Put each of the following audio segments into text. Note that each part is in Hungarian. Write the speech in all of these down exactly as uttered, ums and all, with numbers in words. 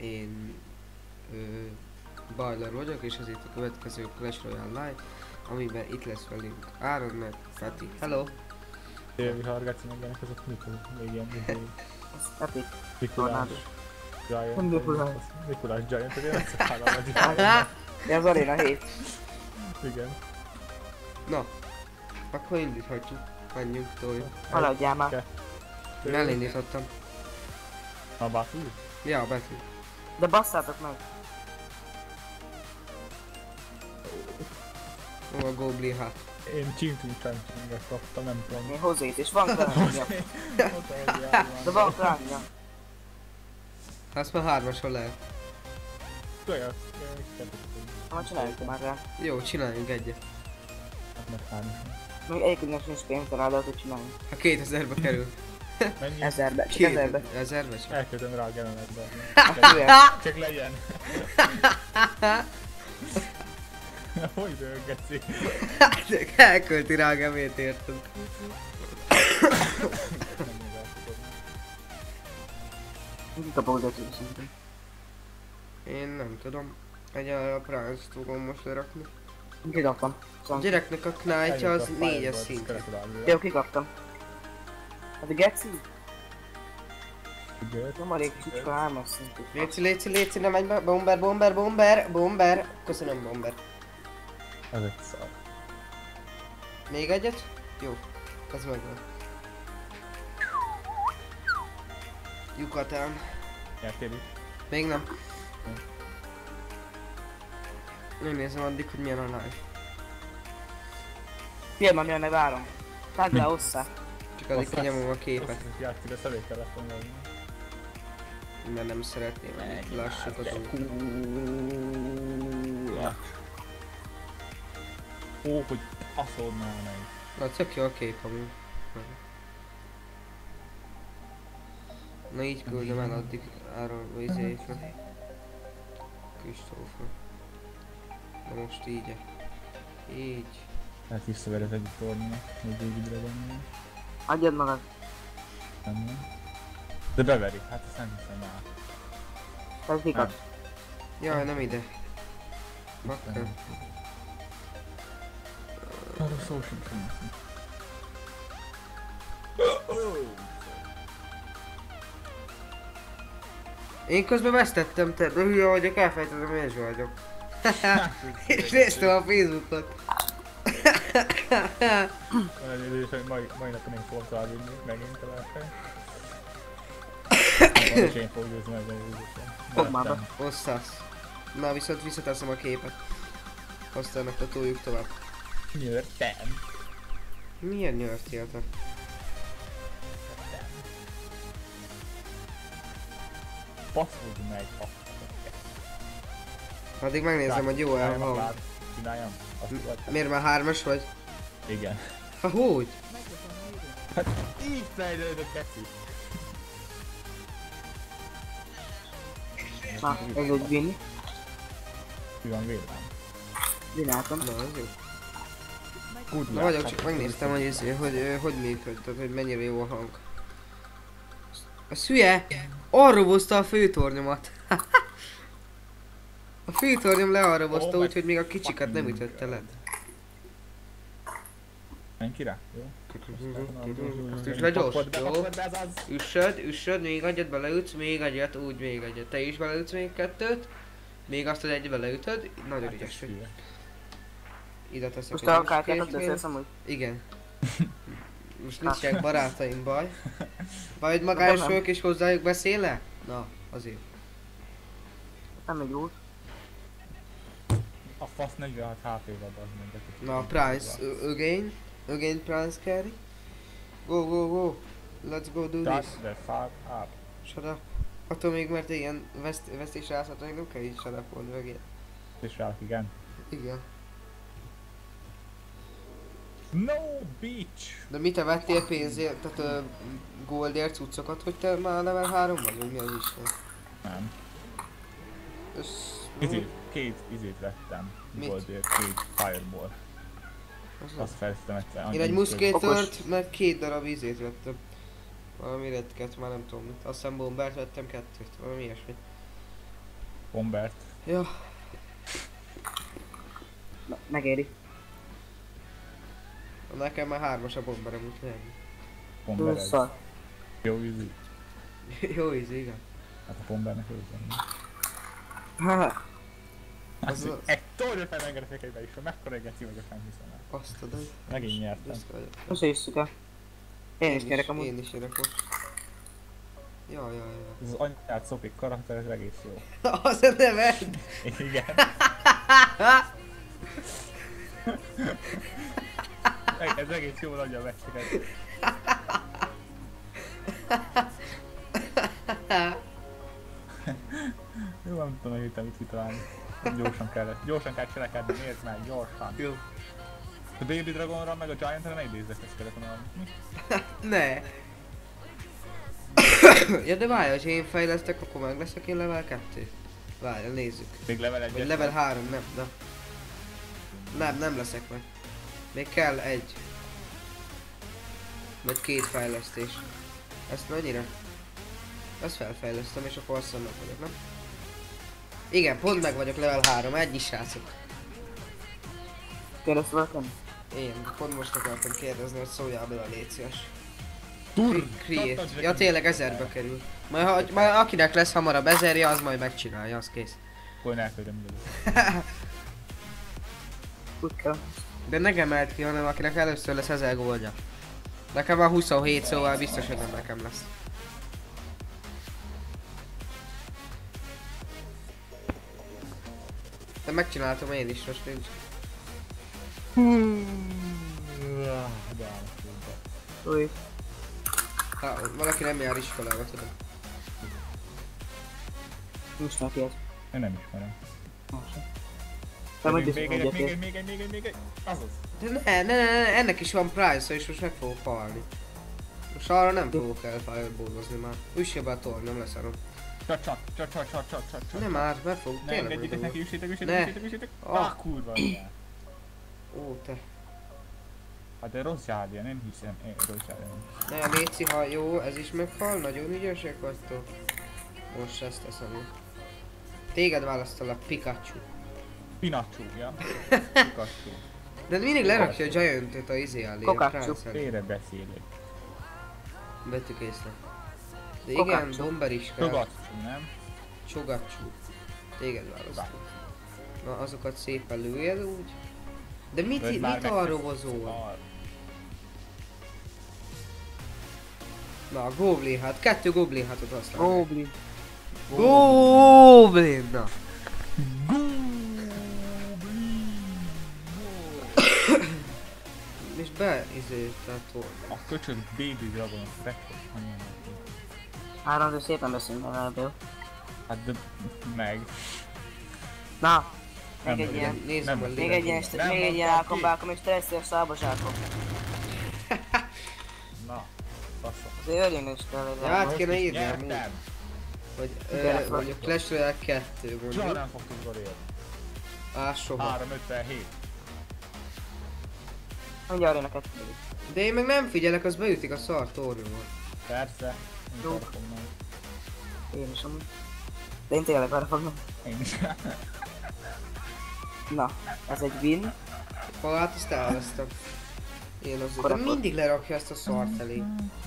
Én ö, Bajler vagyok, és ez itt a következő Clash Royale Live, amiben itt lesz velünk Áron meg Feti. Hello! Dél vihargáci megjelennek azok mikor? Még ilyen mikor? Ez epic. Mikulás. Giant. Nem Mikulás. Mikulás Giant, hogy én egyszer három vagy Giant. Ja, az Arena hét. Igen. Na, akkor indíthatjuk. Menjünk, toljuk. Haladjál már. Én elindítottam. A Battle? Ja, a Battle. De basszátok meg. Ó, a Goblin hát. Én Csintum Csintum-et kaptam, nem tudom. Én hozzáét is van kránja. De van kránja. Azt már hármason lehet. Tudja, Majd csináljuk már rá. Jó, csináljunk egyet. hát meg hármason. Még egyikünknek nincs pénz rá, de hogy csináljuk. Ha kétezerbe kerül. Mennyi? Ezerbe, csak Két ezerbe. ezerbe csak. Elkötöm rá a genemetbe. Csak legyen. Hogy röggeszi? Elkölti rá a gemét, érted? Mit kapokzetőre szerintem? Én nem tudom. Egy a Price-t fogom most lerakni. Kikaptam. A gyereknek a knightja az négyes szint. Jó, kikaptam. Hát a Geci? Nem a régi kicska hármas szintű. Léci, léci, léci, nem menj be. Bomber, bomber, bomber, bomber. Köszönöm, bomber. Ez egy szar. Még egyet? Jó. Ez megvan. Yucatán. Nyertél is? Még nem. Megnézem addig, hogy milyen a live. Figyelj, már milyen várom. Tedd le, osszá. Csak addig kinyomom a képet. Azt játszik, de szelét kellett volna. Mert nem szeretném, hogy lássuk az út. Ó, hogy faszodnál meg. Na, tök jó a kép amúgy. Na így küldöm el addig Áron Vizékre. Kristófra. Na most így. Így. Hát visszavered egyik tornynak, hogy végigre van. Adjad magad. Nem. De beveri, hát ezt nem hiszem el. Ez kikap. Jaj, nem ide. Bakker. Arra szó sincs neki. Én közben vesztettem, te, de hülye vagyok, elfelejtettem, hogy ez vagyok. És néztem a Facebookot. Van egy idős, hogy mai, mai napon én fogom tovább vinni, megint a versenyt. Van is én fogok győzni meg egy idősen. Fogd már be. Osszász. Na viszont visszateszem a képet. Aztán akkor toljuk tovább. Nyörtem. Milyen nyörtél te? Baszod meg a... Addig megnézem, hogy jó el van. Csináljam? Azt Miért már hármas vagy? igen. Ha hogy? Hát így fejlődött Beci. Na, ez egy win. Ki van vélem? Vináltam. Na, az jó. Good Na vagyok, csak megnéztem, hogy, ez, hogy, hogy, hogy működik, tehát hogy mennyire jó a hang. A szülye arrobozta a főtornyomat. A főtornyom learrobozta, Oh úgyhogy még a kicsikat nem ütötte le. Menj ki rá? Jó? Üsd le gyors, jó? Üssöd, üssöd, még egyet beleütsz, még egyet, úgy még egyet. Te is beleütsz még kettőt. Még azt az egyet beleütöd, nagyon ügyes vagy. Ide teszek Most egy a kis kártyákat kéznél. beszélsz amúgy? Igen. Most nincsenek barátaim, baj. Baj, hogy maga is ők is hozzájuk beszél-e? Na, azért. Nem megy úgy. A fasz negyvenhat há pé-vel az meg. Na, price, again. Again price carry. Go, go, go. Let's go do this. Shut the fuck up. Shut up. Attól még, mert ilyen veszt, vesztés rászhatok, nem kell így shut up mondani meg ilyen. És rá, igen. Igen. No bitch! De mit te vettél pénzért, tehát uh, goldért cuccokat, hogy te már level három vagy, vagy mi az Isten? Nem. Össz... Izét, két izét vettem. Mit? Goldért, két fireball. Az Azt fejlesztem egyszer. Én egy muskétört, Okos. meg két darab izét vettem. Valami redket, már nem tudom mit. Azt hiszem bombert vettem kettőt, valami ilyesmit. Bombert. Ja. Na, megéri. Nekem már hármas a bomberem, úgyhogy ennyi. Bomber ez. Szar. Jó ízű. Jó ízű, igen. Hát a bombernek ő van. Haha. Az Az az. egy tornyot felengedek egybe is, hogy mekkora egeci vagyok, nem hiszem el. Azt tudod. Megint nyertem. Büszke vagyok. Most isszuk el. Én is kérek amúgy. Én is érek most. Jaj, jaj, jaj. Ez az anyját szopik karakter, ez egész jó. Az a neved! Igen. Ez egész jól adja a meccsiket. Jó, nem tudom, hogy mit kitalálni. Gyorsan kellett. Gyorsan kell cselekedni, nézd meg, gyorsan. Jó. A Baby Dragonra meg a Giant-re ne idézzek, ezt kellett volna adni. Ne! Ja de várj, ha én fejlesztek, akkor meg leszek én level kettő. Várj, nézzük. Még level Vagy egyet. level három, nem, na. Nem, nem leszek meg. Még kell egy. Vagy két fejlesztés. Ezt mennyire? Ezt felfejlesztem és akkor azt meg vagyok, nem? Igen, pont meg vagyok level három, egy is srácok. Kérdezz valakin? Én pont most akartam kérdezni, hogy szóljál bele, légy szíves. Tur! Create. Ja tényleg ezerbe kerül. Majd, ha, majd akinek lesz hamarabb ezerje, az majd megcsinálja, az kész. Akkor elküldöm mindent. Úgy kell. De ne emelt ki, hanem akinek először lesz ezer goldja. Nekem van huszonhét, szóval biztos, hogy nem nekem lesz. De megcsináltam én is, most nincs. Új. Ha, valaki nem jár iskolába, tudom. Nincs neki ez. Én nem ismerem. Te majd Még is egy, még egy, mondják. még egy, még egy, még egy, még egy. Azaz. De ne, ne, ne, ne, ennek is van price, és most meg fogok halni. Most arra nem fogok elfájbódozni már. Üsse be a torny, nem leszarom. Csak, csak, csak, csak, csak, csak, csak, csak. Nem már, meg fogok, Ne tényleg engedjétek meg neki, fogok. üssétek, Ne. üssétek, üssétek, üssétek. Ah. Ah, kurva anyját. Ó, te. Hát de rossz járja, nem hiszem. Én rossz járja. Ne, Léci, ha jó, ez is meghal, nagyon ügyesek vagytok. Most ezt teszem. Téged választalak, Pikachu. Pinachu, ja. Pikachu. De mindig lerakja a Giant-öt a izé elé, a Kokácsú. Kránc elé. Félre beszélek. Vettük észre. De igen, Kokácsú. bomber is kell. Togatchu, nem? Csogacsú. Téged választok. Na, azokat szépen lőjed úgy. De mit, Vagy mit már arról megteszed. hozol? Ar. Na, a Goblin hát, kettő Goblin hátot használják. Goblin. Goblin, na. És be, izé, tehát hol? A köcsög Baby Dragon rekord. Három, de szépen beszélünk ebből. Hát de meg. Na, Nem még egy tudom. ilyen. Nézzük Nem. a Még egy ilyen, lényeget. Nem még egy ilyen mondtam álkom, ki. bákom és stresszes szábazsákom. Na, bassza. Azért öljön is kell Ja, egy hát kéne írni amúgy. Nyertem. Hogy, Igen, ö, hogy a Clash Royale kettő Soha mondjuk. nem fogtuk golért. Á, soha. három ötvenhét. Mindjárt jön a kettő. De én meg nem figyelek, az beütik a szar tornyomon. Persze. Én Jó. arra fogom. Én is amúgy. De én tényleg arra fogom. Én is. Na, ez egy win. Ha hát azt elvesztem. Én az, de Akkor- mindig lerakja ezt a szart elé.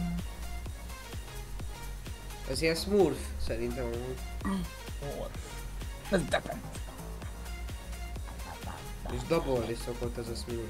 Ez ilyen smurf szerintem amúgy. Or. Ez depend. És dabolni szokott ez a smurf.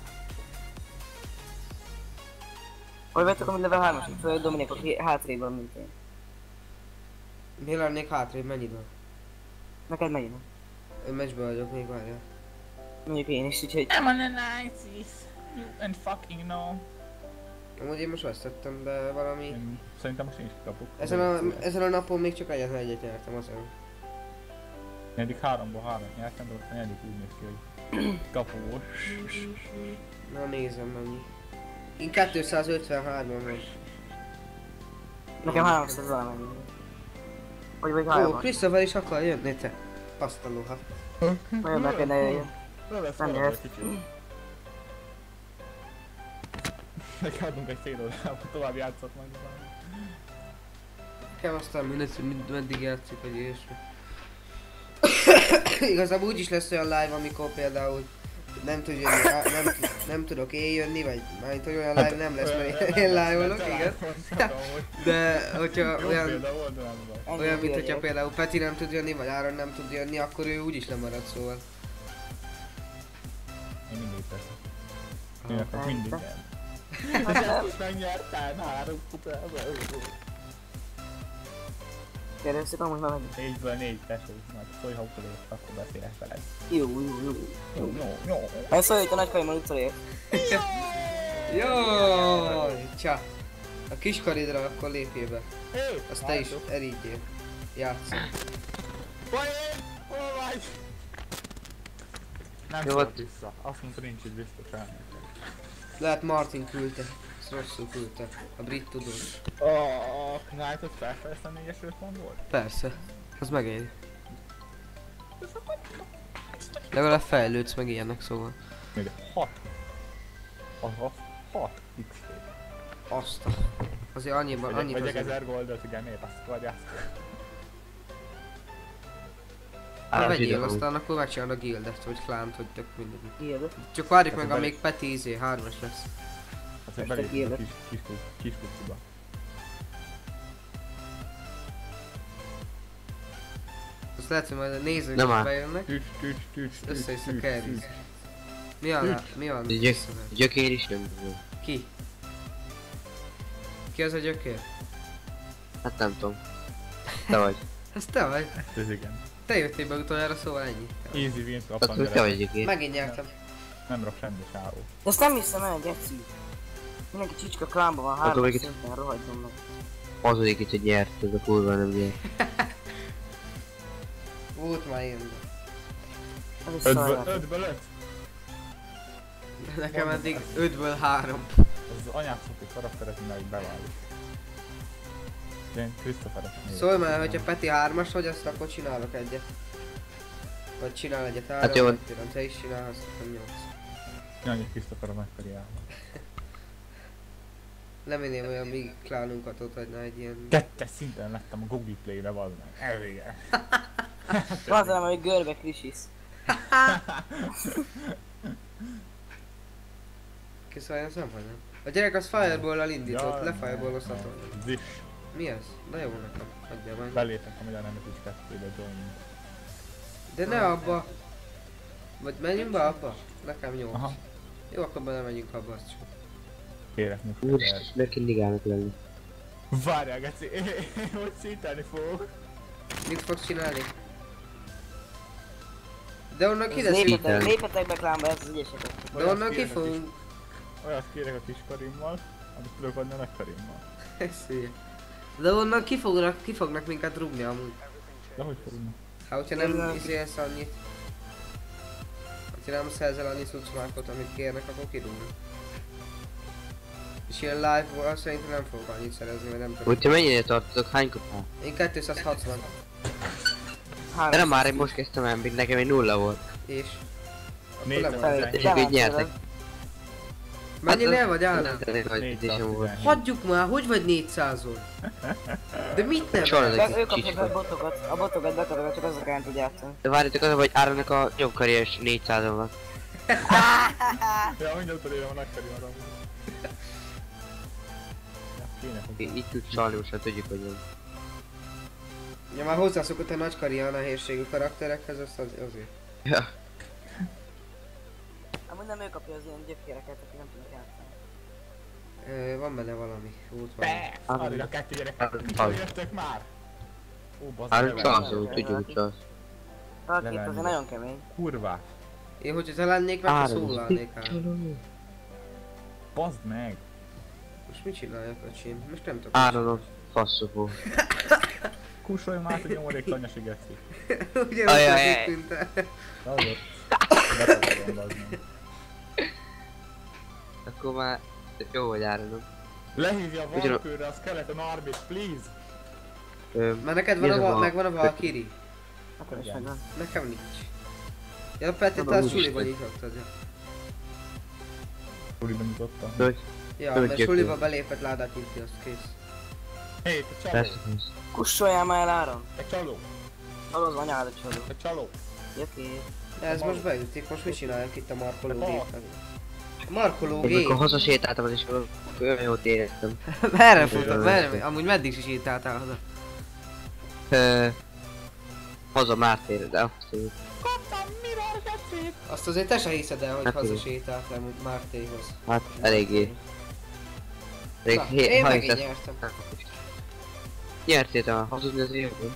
Hogy vettek amúgy level hármas, így föl Dominik, aki hátrébb van, mint én. Mi lennék hátrébb, mennyiből? Neked megint. Én meccsben vagyok még, várjál. Mondjuk én is, úgyhogy... I'm on the nineties. You and fucking know. Amúgy én most vesztettem, de valami... Én szerintem most én is kapok. Ezen a, ezen a napon még csak egyetlen egyet nyertem, azért. Negyedik háromból három nyertem, de ott a negyedik úgy néz ki, hogy kapós. Na nézem mennyi. Én kétszázötvenhárman van. Nekem háromszáz valamennyi. Vagy vagy Ó, háromban. Christopher is akar jönni, te. Azt a lóha. Nagyon meg kéne jöjjön. Nem jössz. Neki adunk egy fél órában, tovább játszott majd. Nekem aztán mindegy, hogy mind- meddig játszik, vagy ilyesmi. Igazából úgyis lesz olyan live, amikor például nem tud jönni, á, nem, nem tudok én jönni, vagy majd hogy olyan live nem lesz, mert én live-olok, igen. De hogyha olyan, olyan mint hogyha például Peti nem tud jönni, vagy Áron nem tud jönni, akkor ő úgyis lemarad, szóval. Én mindig teszem. Én akkor mindig nem. Most megnyertem három kupával. Kérdezzük amúgy már megint. négyből négy tesó, majd szólj, ha utolérsz, akkor beszélek veled. Jó, jó, jó. Jó, jó, jó. Hát szólj, hogy a nagykajmmal utolért. Jaj, csá. A kiskaridra akkor lépjél be. Azt te is erígyél. Játsz. Hol vagy? Nem Jó, szólt vissza. Azt mondta, nincs itt biztos elmondani. Lehet Martin küldte. Ezt rosszul küldte. A brit tudós. A Knight-ot felfejeztem négyes ötven volt? Persze. Az megéri. Legalább fejlődsz meg ilyenek, szóval. Még hat. Az az hat X T. Azt a... Azért annyiban, annyit Vegyek azért... ezer goldot, igen, miért azt vagyász? Ha vegyél, aztán akkor megcsinálod a guildet, vagy klánt, vagy tök mindegy. Guildet? Csak várjuk meg, amíg Peti izé, hármas lesz. Azért belépünk a kis, kis, kis kuciba. Azt lehet, hogy majd a nézők Nem is áll. bejönnek. Tücs, tücs, tücs, tücs, Össze is a tücs, kervíz. tücs. Mi van? Mi van? Gyök, gyökér is nem tudom. Ki? Ki az a gyökér? Hát nem tudom. Te vagy. Ez te vagy. Ez igen. Te jöttél be utoljára, szóval ennyi. Easy wins Tehát kaptam hogy te vagy gyökér. Megint nyertem. Nem rak semmi sávó. De ezt nem hiszem el, geci. Mindenki csicska klánba van, Akkor hármas még itt- szinten, rohagyom meg. Hazudik itt, hogy nyert, ez a kurva nem nyert. Volt már ilyen. Ez is Ötből, szajnál. ötből öt? Nekem eddig ötből három. Ez az anyát szokó karakterek mindenki beválik. Én Christopher-et nézem. Szólj már, hogyha Peti hármas vagy, azt akkor csinálok egyet. Vagy csinál egyet három, Hát jó. vagy tudom, te is csinálhatsz, nem nyolc. Nyilván Christopher a megkariálva. Nem én olyan mi klánunkat ott hagyna egy ilyen... Kettes szinten lettem a Google Play-re, vazd meg. Elvége. Azért hogy görbe Krisis. Kiszoljon nem, hogy nem. A gyerek az Fireball-al indított, Jaj, le Fireball-ozhatom. Zis. Mi ez? Na jó nekem, hagyja meg. Belépek a Magyar Nemzeti kettőbe, join. De ne abba. Vagy menjünk be abba? Nekem nyolc. Aha. Jó, akkor bele megyünk abba, azt csak. Kérek most. Úristen, miért mindig állnak lenni? Várjál, geci, én hogy szítelni fogok. Mit fogsz csinálni? De onnan ki lesz Lépetek, Isten. lépetek be klánba, ez az ügyeseket. De onnan ki fogunk... Olyat kérek a kis karimmal, amit tudok adni a nagy karimmal. Ez hülye. De onnan ki fognak, ki fognak minket rúgni amúgy. De hogy fogunk? Hát hogyha nem izélsz annyit. Ha nem szerzel annyi cuccmákot, amit kérnek, akkor kirúgnak. És ilyen live-val szerintem nem fogok annyit szerezni, mert nem tudom. Hogyha mennyire tartotok, hány kupál? Én kétszázhatvan. De nem már, én most kezdtem el, még nekem egy nulla volt. És? Akkor négyszáz lemondom. És így nyertek. Mennyinél vagy Áron? Négyszáz volt. Hagyjuk már, hogy vagy négyszázon? De mit nem? Soha nem. Meg ők kapják a botokat, a botokat bekapják, csak azok ellen tud játszani. De várjátok az, hogy Áronnak a nyomkarriers négyszázon van. Ja, mindjárt elérem a nagy karimmal. Ja, kéne hozzá. Így tud csalni, most már tudjuk, hogy van. Ja, már hozzászokott a nagy karrier nehézségű karakterekhez, azt az, azért. Ja. Amúgy nem ő kapja az ilyen gyökéreket, akik nem tudnak játszani. Ö, van benne valami, út valami. Be! Addig a kettő gyerek. Áron. Jöttek már! Ó, bazd Áron meg. csalsz, hogy tudjuk, hogy csalsz. Valaki itt Levenni. azért nagyon kemény. Kurvák! Én hogyha te lennék, meg akkor Áron. szólalnék át. Bazd meg! Most mit csináljak, öcsém? Most nem tudok. Áron a faszopó. Kussolj már, hogy nyomorék anyasi geci. Ugye Ajajaj. úgy tűnt. Hallod? Betagarom, bazd meg. Akkor már jó vagy Áronom. Lehívja a Ugyan- Valkőre a Skeleton Army-t, please! Ö, Mert neked Mi van a, ez a val- val- megvan a Valkyrie? Akkor is Igen. megvan. Nekem nincs. Ja, Peti, Nem, te azt úristen. suliba nyitottad. Ja, Úriban nyitotta. Hogy? ja Hogy mert gyökér. suliba belépett ládát nyitni, az kész. Hé, te csaló! Persze, persze. Kussoljál már el Áron. Te csaló! Hallod anyád a csaló. Te csaló! Oké. De ez most beütik, most mit csinálják itt a markoló gépen? Markoló Én gép! amikor hazasétáltam, az is olyan jót éreztem. Merre futott? Merre? Amúgy meddig is sétáltál haza? Ö, haza Mártére, de abszolút. Azt azért te se hiszed el, hogy Hát haza igen. sétáltál Mártéhoz. Hát eléggé. Elég Na, hé- én ha megint hiszed- nyertem. Nyertél te hazudni az életben?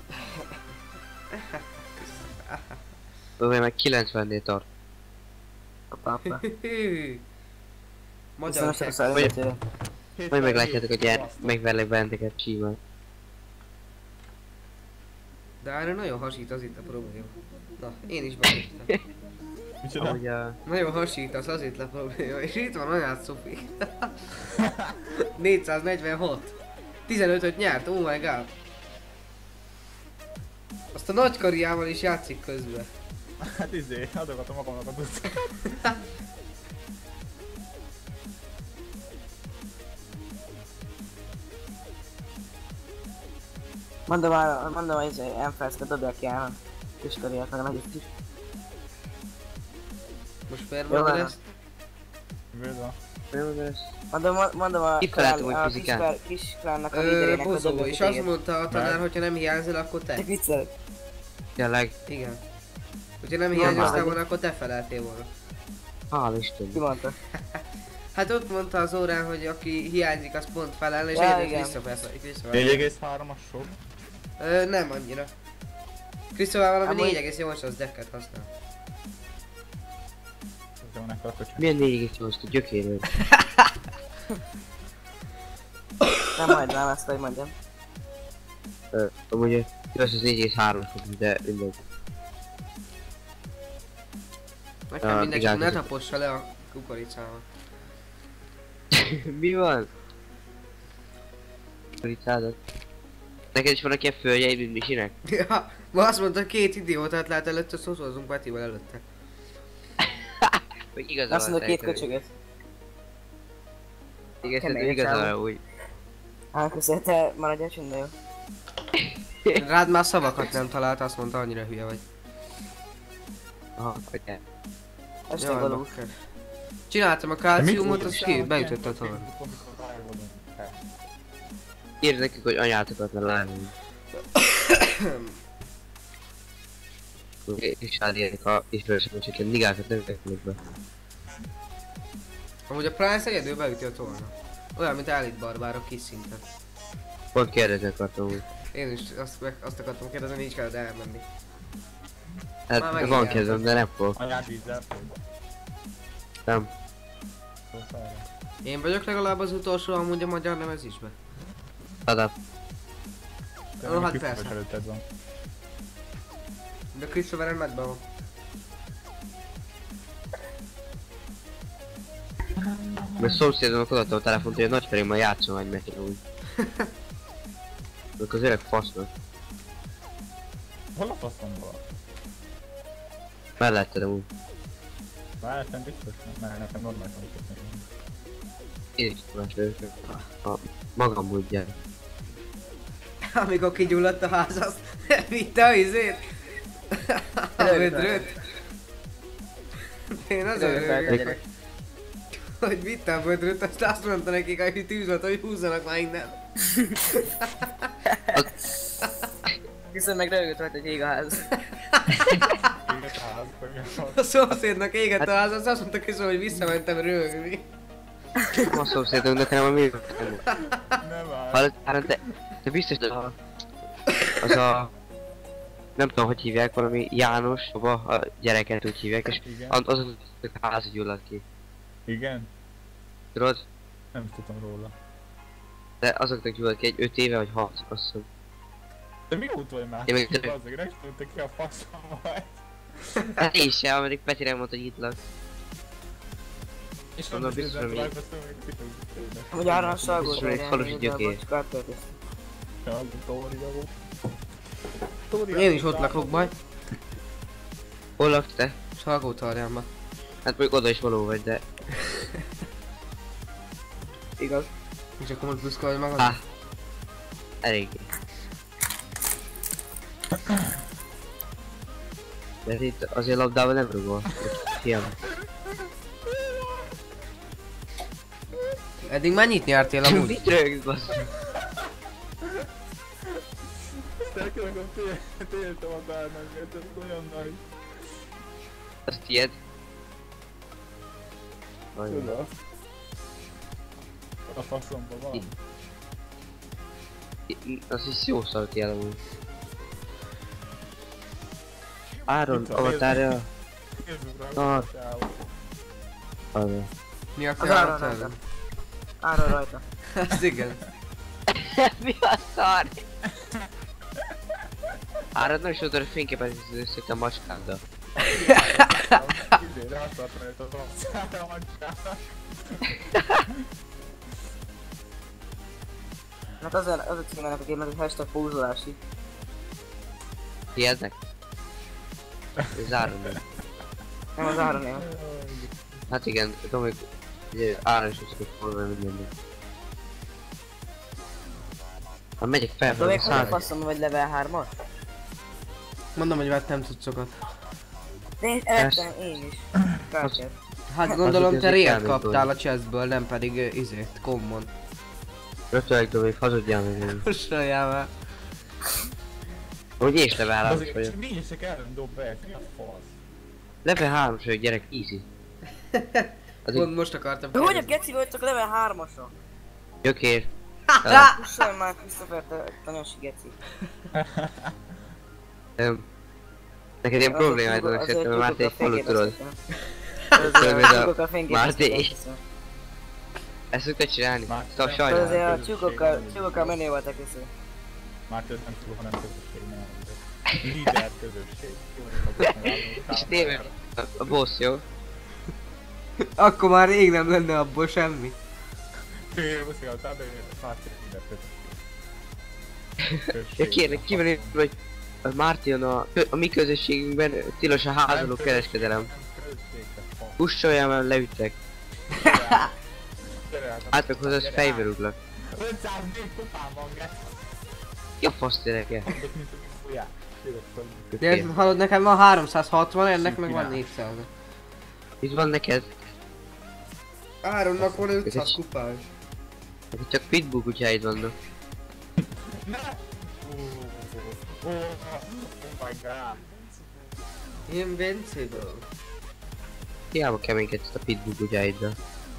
Vagy meg kilencvennél tart. Apápa. Magyar Viszont kek. a szállítére. Majd meglátjátok, hogy gyere, megverlek benneteket simán. De erre nagyon hasít, az itt a probléma. Na, én is beírtam. Micsoda? Ahogy a... Nagyon hasítasz, az itt a probléma. És itt van anyád Szofi. négyszáznegyvenhat. tizenötöt nyert, oh my god. Azt a nagy kariával is játszik közben. Hát izé, adogatom magamnak a buszot. Mondom már, mondom, hogy izé, Enfelszke dobja ki el a kiskariát, meg a nagyot is. Most miért Jó, mondod van. ezt? Bőd van. Mondom, mondom a, Kifeleltem, klán, hogy a fizikál. kis, kis klánnak a Ö, líderének, hogy Bozó, dobja és ki azt téged. mondta a tanár, hogyha nem hiányzol, akkor te. Csak viccelek. Tényleg, Igen. Hogyha nem Jó, hiányoztál már. volna, akkor te feleltél volna. hál' Isten. Ki mondta? Hát ott mondta az órán, hogy aki hiányzik, az pont felel, és Ja, én igen. visszafelsz. vissza négy egész hármas sok. Ö, nem annyira. Krisztóval valami Amúgy- négy egész nyolcas decket használ. Ez van ekkor kocsi. Milyen négy egész nyolc gyökéről? Nem majd nem ezt, hogy mondjam. Ö, amúgy az az négy egész három de mindegy. Nekem Ja, mindenki igen, ne ez- tapossa le a kukoricámat. Mi van? Kuricádat. Neked is vannak ilyen földjeid, mint Misinek? Ja, ma azt mondta, két idiótát lát előtte, szózolzunk Petivel előtte. Vagy igaza Azt van mondod két szerintem. köcsögöt. Igen, Kemény szerintem igaza csávó. van úgy. Hát köszönöm, te maradjál csündbe, jó? Rád már szavakat nem talált, azt mondta, annyira hülye vagy. Aha, hogy el. Este Jaj, valós. bakker. Csináltam a kalciumot, azt ki, beütött a tovább. Írd nekik, hogy anyátokat ne látni. És állják a ismerősöket, csak ilyen nigákat nem vetnek be. Amúgy a Price egyedül beüti a torna. Olyan, mint Elite barbárok kis szinten. Pont kérdezni akartam úgy. Én is azt, meg, azt akartam kérdezni, nincs kellett elmenni. Hát Már megint van jártam. kezdem, de nem fogok. Anyád vízzel. Nem. Én vagyok legalább az utolsó amúgy a magyar nevezésben. Adap. Ó, hát persze. Előtted van. De Christopher medben van. Mert szomszédomnak odaadtam a telefont, hogy a nagyferémmal játszom egy meccsen úgy. Akkor az öreg fasznak. Hol a faszom van? Melletted amúgy. Várjál, biztos nem, mert nekem normálisan biztos nem. Én is tudom, hogy a magam módján. Amikor kigyulladt a ház, azt vitte a izét. A vödröt. Én azért örülök, hogy vitte a vödröt, azt azt mondta nekik, hogy tűzlet, hogy húzzanak már innen. Viszont meg rögött rajta, hogy ég a ház. Éget a ház, vagy mi van? A szomszédnak égett a ház, azt azt mondta közben, hogy visszamentem röhögni. A szomszédomnak nem a mi. Nem áll. Hallod, Áron, te, te biztos, hogy a, az a... Nem tudom, hogy hívják, valami János, abba a gyereket úgy hívják, és Igen. az az a ház gyulladt ki. Igen? Tudod? Nem is tudtam róla. De azoknak gyulladt ki egy öt éve vagy hat, azt hiszem. De mi út vagy már? Én még- Bazzeg, nem is tudta ki a faszom vagy. Hát én sem, ameddig Peti nem mondta, hogy itt laksz. És Mondom, biztos, hogy így. Amúgy arra a salgót Biztos, hogy egy falusi gyökér. Én is ott lakok baj. Hol laksz te? Salgótarjánban. Hát még oda is való vagy, de... Igaz. És akkor most buszkolod magad? Há. Eléggé. De itt azért labdával nem rugol. Fiam. Eddig már nyit nyertél amúgy. Mit rögsz, basszus? Tekülök a téltem a bárnak, ez olyan nagy. Az tiéd? Tudod? A faszomban van. Az is jó szart jel amúgy. Áron, avatárja. Na. Arra. Mi a Az Áron kell? rajta. Áron rajta. Ez igen. Mi a szar? Árad nem is oda fényképezés össze a macskáddal. Izére használta rajta az arcára a macskának. Hát az a, az a címának a gémnek, hogy hashtag pózolási. Hiednek? Ez Áron nem. Nem az Áron él. Hát igen, Tomik, ugye Áron is csak fogva mindennek. Ha megyek fel, De még hogy szállni. faszom vagy level hármas? Mondom, hogy vettem cuccokat. De én vettem én is. Kártyát. Hát gondolom Az te ugye rélt kell, kaptál mint a chestből, nem pedig uh, izét, common. Rögtön Tomik, hazudjál meg én. Kussoljál már. Hogy és level hármas Azért vagyok. csak négyesek ellen dob be, mi a fasz? Level hármas vagyok, gyerek, easy. Pont Azért most akartam De hogy a kérdezni. geci vagy csak level hármasra? gyökér. Kussolj már Christopher, te tanyosi geci. Öm, Neked ilyen problémáid vannak szerintem, mert már te egy falut tudod. Azért a Márti. Ezt szoktad csinálni? Már- Szóval Tudod, azért sajnálom. a tyúkokkal, tyúkokkal menő voltak össze. Már ez nem túl, hanem közösség, nem. Líder közösség. És néve a, a boss, jó? Akkor már rég nem lenne abból semmi. Ő, buszi a tábor, már líder közösség. Ja kérlek, kivenni, hogy a Mártion a, a mi közösségünkben tilos a házaló kereskedelem. Kussoljál, mert leüttek. Hát meg hozzá fejbe rúglak. ötszáznégy kupán van, geci. Ki a fasz gyereke? Mondok, mint a fújás. De ez, hallod, nekem van háromszázhatvan, ennek meg van négyszáz. Itt van neked? Áronnak van ötszáz kupás. Neked csak pitbull kutyáid vannak. Oh my god. Invincible. Hiába keménykedsz a pitbull kutyáiddal.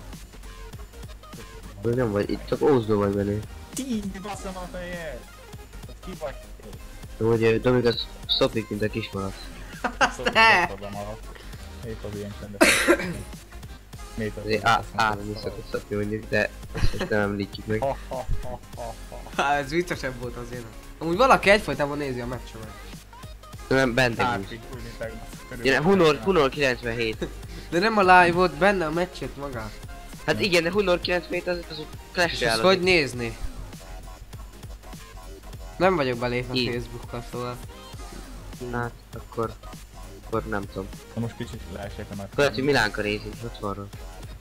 Vagy nem vagy, itt csak ózdó vagy benne. Tígy, basszom a fejed! Ki vagy te? Hogy Domik az szopik, mint a kismalac. Épp az ilyen csendes. Miért az Azért á- Áron is szokott szopni mondjuk, de ezt most nem említjük meg. Ha ha ha ha ha. Hát ez viccesebb volt azért. Amúgy valaki egyfolytában nézi a meccsemet. Nem, bent Hát, egy így úgy, mint tegnap. Igen, Hunor, Hunor kilencvenhét. De nem a live volt benne a meccset magát. Hát igen, de Hunor kilencvenhét az, az Clash És Royale. ezt hogy nézni? Nem vagyok belépve Így. Facebookra, szóval. Hát, akkor... Akkor nem tudom. Na most kicsit leesek a már. Lehet, hogy Milánka részint, ott van.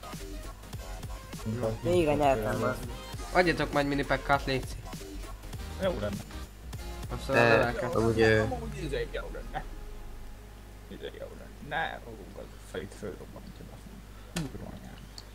Végre nyertem, az. Adjatok majd minipackát, légy. Jó lenne. Aztán De- a levelket. Amúgy, ö, Amúgy izé jó lenne. Izé jó lenne. Ne, ó, az fejt fölrobbantja. Kurva anyám.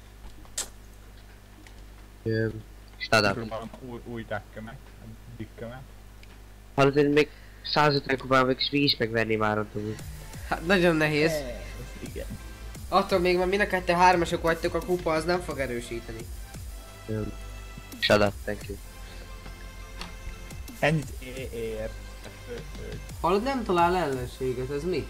ö, Shut up. Próbálom új, új dekkemet. Dikkemet. Hallod, én még százötven kupán vagyok, és mégis megverni már ott amúgy. Hát nagyon nehéz. Igen. Attól még van mind a kettő hármasok vagytok, a kupa az nem fog erősíteni. Ö, Shut up, thank you. Ennyit é- ér. Hallod, nem talál ellenséget, ez mi?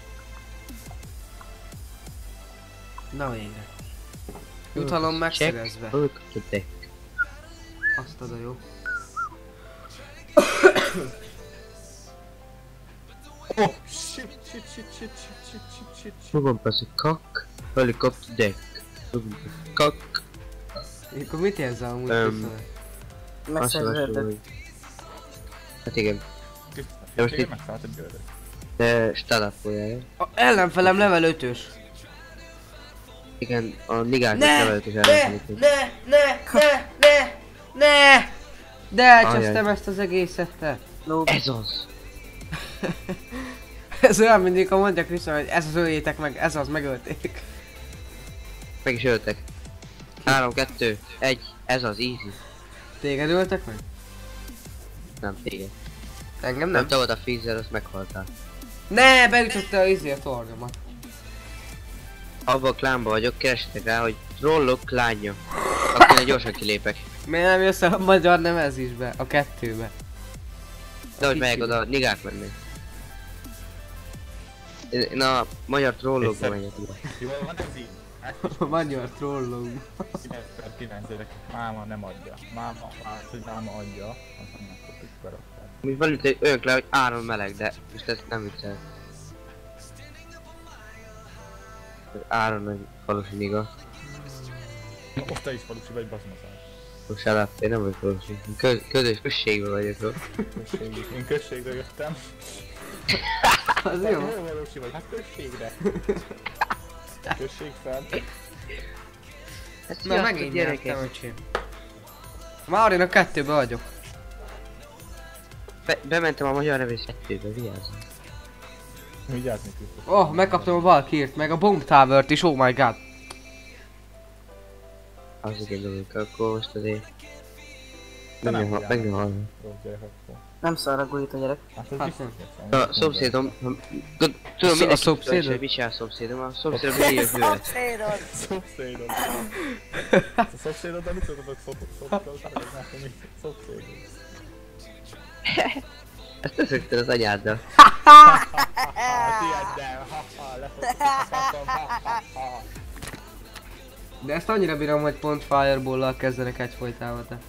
Na végre. Jutalom megszerezve. Check, look, deck. Azt ad a jó. Oh, shit, shit, shit, shit, shit, shit, shit, shit, shit. Fogom persze cock, helicopter deck. Fogom cock. Akkor mit érzel amúgy Öm, köszönöm? Azt Megszerződött. hogy... Hát igen, De most Téged itt- megszállt egy gördök. de shut up folyája. A ellenfelem level ötös. Igen, a nigák Ne! nevelőt is Ne! ellenfelét. Ne! Ne! Ne! Ne! Ne! De elcsesztem Ajaj. ezt az egészet te. Noob. Ez az! Ez olyan mindig, ha mondják vissza, hogy ez az öljétek meg, ez az megölték. Meg is öltek. három, kettő, egy, ez az easy. Téged öltek meg? Nem, téged. Engem Nem, nem. te volt a Freezer, azt meghaltál. Ne, beütötte a izé a tornyomat. Abba a klánba vagyok, keressetek rá, hogy trollok klánja. Akkor én gyorsan kilépek. Miért nem jössz a magyar nevezésbe, a kettőbe? De hogy megyek oda, nigák mennek. Én a magyar trollokba megyek ide. Jól van ez így? A magyar trollog. kilenc per kilenc gyerek. Máma nem adja. Máma, hát, hogy máma adja. Az nem tudjuk berakni. Mi van itt egy olyan klán, hogy áron meleg, de most ez nem viccel. Áron egy falusi niga. Most te is falusi vagy, bazmazás. Most elát, én nem vagyok falusi. Kö közös községben vagyok ott. Község. Én községre jöttem. Az Te jó. hol valósi vagy? Hát községre. Község fel. Na megint nyertem, öcsém. Már én a kettőbe vagyok. Be bementem a magyar nevés kettőbe, vigyázzon. Vigyázz, mit jutott. Oh, megkaptam a Valkyrt, meg a Bomb Towert is, oh my god. Az igen, Dominika, akkor most azért... Te Meg nem ne hal- meg ne hallom. Jó, gyerek akkor. Nem szarra gújít a gyerek. Hát ez Hát biztos, nem. hogy A szomszédom... ha- tud- Tudom, A mindenki szomszédod? tudja, hogy mit csinál a szomszédom. A szomszédom bejön hőlet. Szomszédod. A szomszédoddal mit szoktatok szomszédod? Szomszédod. Ezt te szökted az anyáddal. Hát ilyeddel, ha-ha, lefogtam, ha-ha. De ezt annyira bírom, hogy pont Fireball-lal kezdenek egyfolytában te.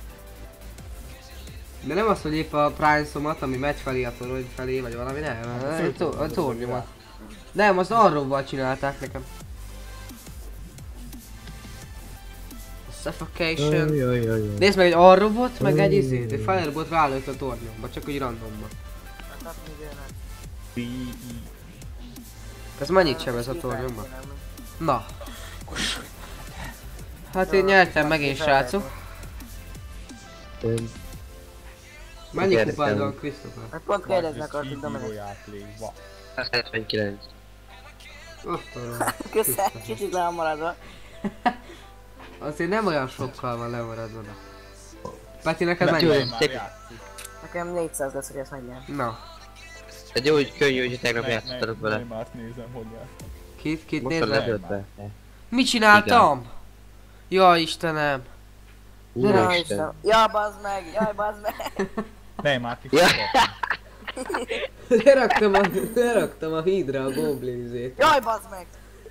De nem az, hogy épp a Prime-szomat, ami megy felé a torony felé, vagy valami, nem, a, to a tornyomat. Nem, azt arróval csinálták nekem. A Suffocation. Nézd meg egy arrobot, meg egy izét, egy Fireball rálőtt a tornyomba, csak úgy randomban. Ez mennyit sebez a tornyomba? Na. Hát én nyertem megint, srácok. Mennyi Érdekes. kupád van, Christopher? Hát pont kérdezni akartuk, de menet. százhetvenkilenc. Azt a rohadt. Köszönöm, kicsit le van maradva. Azért nem olyan sokkal van lemaradva. Peti, neked Mert mennyi? jó, szép. Nekem négyszáz lesz, hogy ezt megnyerem. Na. Tehát jó, hogy könnyű, hogy tegnap játszottatok vele. Már nézem, hogy járt. Kit, kit Most a nézve? ledőtt be. Mit csináltam? Ja Istenem. Ja, Úristen. Istenem. Ja, bazd meg, jaj, bazd meg. Ne, már ki Ja. Leraktam a, leraktam a hídra a goblinzét. Jaj, bazd meg.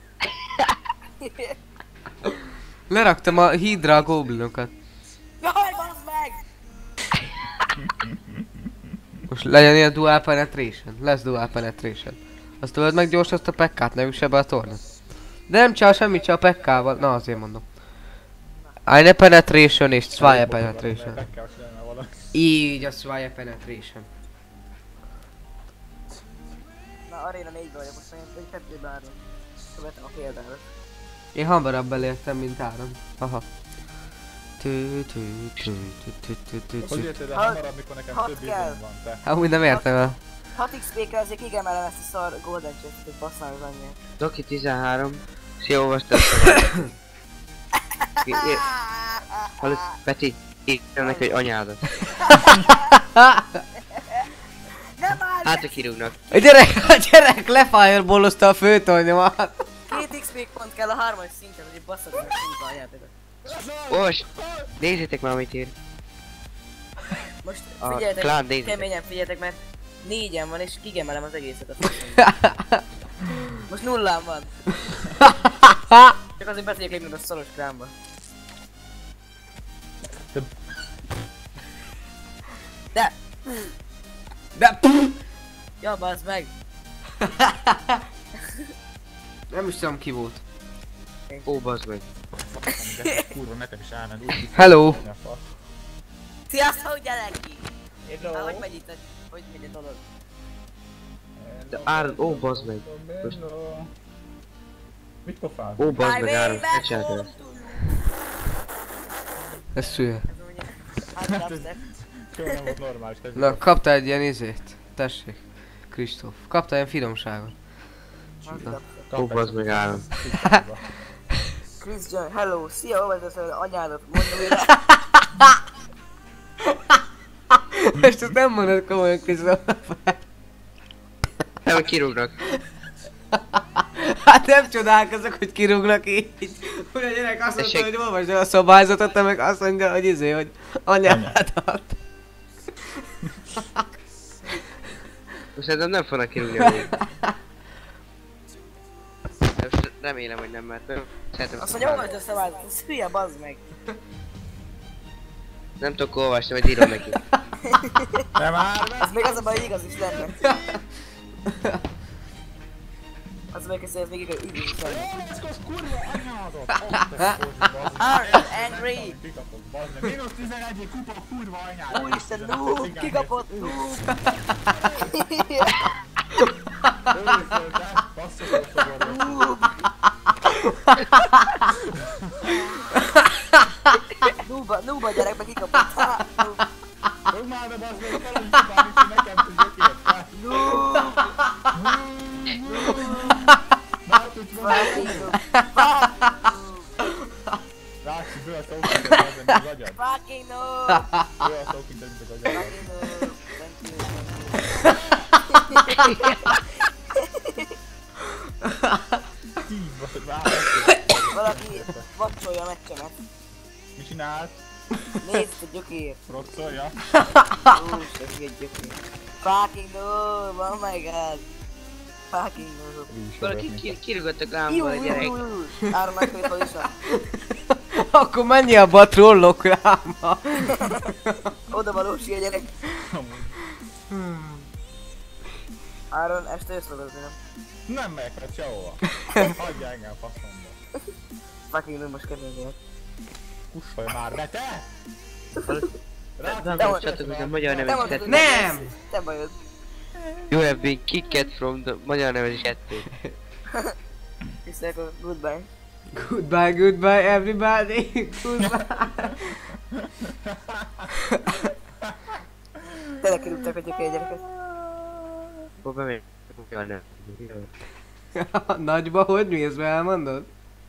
Leraktam a hídra a goblinokat. Jaj, bazd meg. Most legyen ilyen dual penetration. Lesz dual penetration. Azt tudod meg gyors azt a pekkát, ne üsse be a tornát. De nem csal semmit, csak a pekkával. Na azért mondom. Eine penetration és zwei penetration. Meg kell csinálni valami. Így a zwei penetration. Na, aréna négyben vagyok, most mondjuk, hogy kettőben áron. Követem a példára. Én hamarabb elértem, mint áram. Haha. Tű, tű, tű, tű, tű, tű, tű, Hogy tű. érted el Hat- hamarabb, mikor nekem hat több kell. időm van, te? Hát úgy nem értem el. hat iksz pé-kkel azért kigemelem ezt a szar Golden Chest-et, hogy basszál az annyiért. Doki tizenhárom. Szia, olvastad a szavamat. Hallod, Peti, írtam neki, hogy anyádat. Nem áll! Hát, hogy kirúgnak. A gyerek, a gyerek lefireballozta a főtornyomat. Két iksz pé pont kell a hármas szinten, hogy basszad meg a játékot. Olvas, nézzétek már, amit ír. Most A figyeljetek, klán nézzétek. keményen figyeljetek, mert négyen van és kigemelem az egészet a faszomba. Most nullán van. Csak azért be tudjak lépni a szoros klánba. De! De Ja, bazd meg! nem is tudom ki volt. Ó, bazd meg. Kurva nekem is állnak úgy. Hello. Sziasztok, gyereki! Hello. Hát hogy megy itt, a- hogy megy a dolog? De Áron, ó, bazd meg. Most- Mit pofáz? Ó, bazd meg, My Áron, way back mit csináltál home ezt? to- Ez szülye. Ez ugye- Hát, dubstep. Soha nem volt normális kezdő. Na, kaptál egy ilyen izét. Tessék. Kristóf. Kapta ilyen finomságot. Ó, bazd meg Áron. Chris John, hello, szia, hol vagy az anyádat, mondom újra. Most ezt nem mondod komolyan, Kristóf. Nem, kirúgnak. Hát nem csodálkozok, hogy kirúgnak így. Hogy a gyerek azt mondta, Tessék. hogy olvasd el a szabályzatot, te meg azt mondja, hogy izé, hogy anyádat. Most szerintem nem fognak kirúgni a végig. Most remélem, hogy nem, mert nem. Szerintem Azt mondja, olvasd a szabályzatot, ez hülye, bazd meg. nem tudok olvasni, majd írom neki. Nem már Ez még az a baj, hogy igaz is lenne. Az meg ez még igaz is lenne. Olvaszkos kurva anyádat! I'm angry! Kikapott, bazd meg. Mínusz tizenegy kupa kurva anyádat! Úristen, noob! Kikapott, noob! Noob! Noob, noob a gyerekbe kikapott! Ha, noob! Rögd már be, bazd meg, felem szipálni, hogy nekem tudjuk érte! Noob! Már tudsz Fucking mondani, noob! Fuck! Rácsi, bő a szókintet, bazd meg, az agyad! Fucking noob! Bő a szókintet, mint az agyad! Fucking noob! Thank you. Tív, bazd, vár! Valaki vacsolja a meccsemet. Mi csinált? Nézd a gyökér! Roccolja? Úristen, egy gyökér! Fucking noob! Oh my god! Fucking noob! Valaki ki- kirúgottak lámból a gyerek. Áron megféltől is van. Akkor menj abba a trollok ráma. Oda valósi a gyerek. Áron, este jössz vadozni, nem? Nem megyek fel sehova. Hagyja engem faszomba. Fucking noob, most kemény gyerek. Kussolj már be, te! Nem Te mondhatok, hogy a magyar Te nevezés mondtad, kettő. hogy Nem! Te bajod. You have been kicked from the magyar nevezés kettő. Vissza akkor goodbye. Goodbye, goodbye everybody. Goodbye. Tényleg kirúgták a gyökér gyereket. Hol bemegy? Magyar nem. Nagyba hogy mész be, elmondod?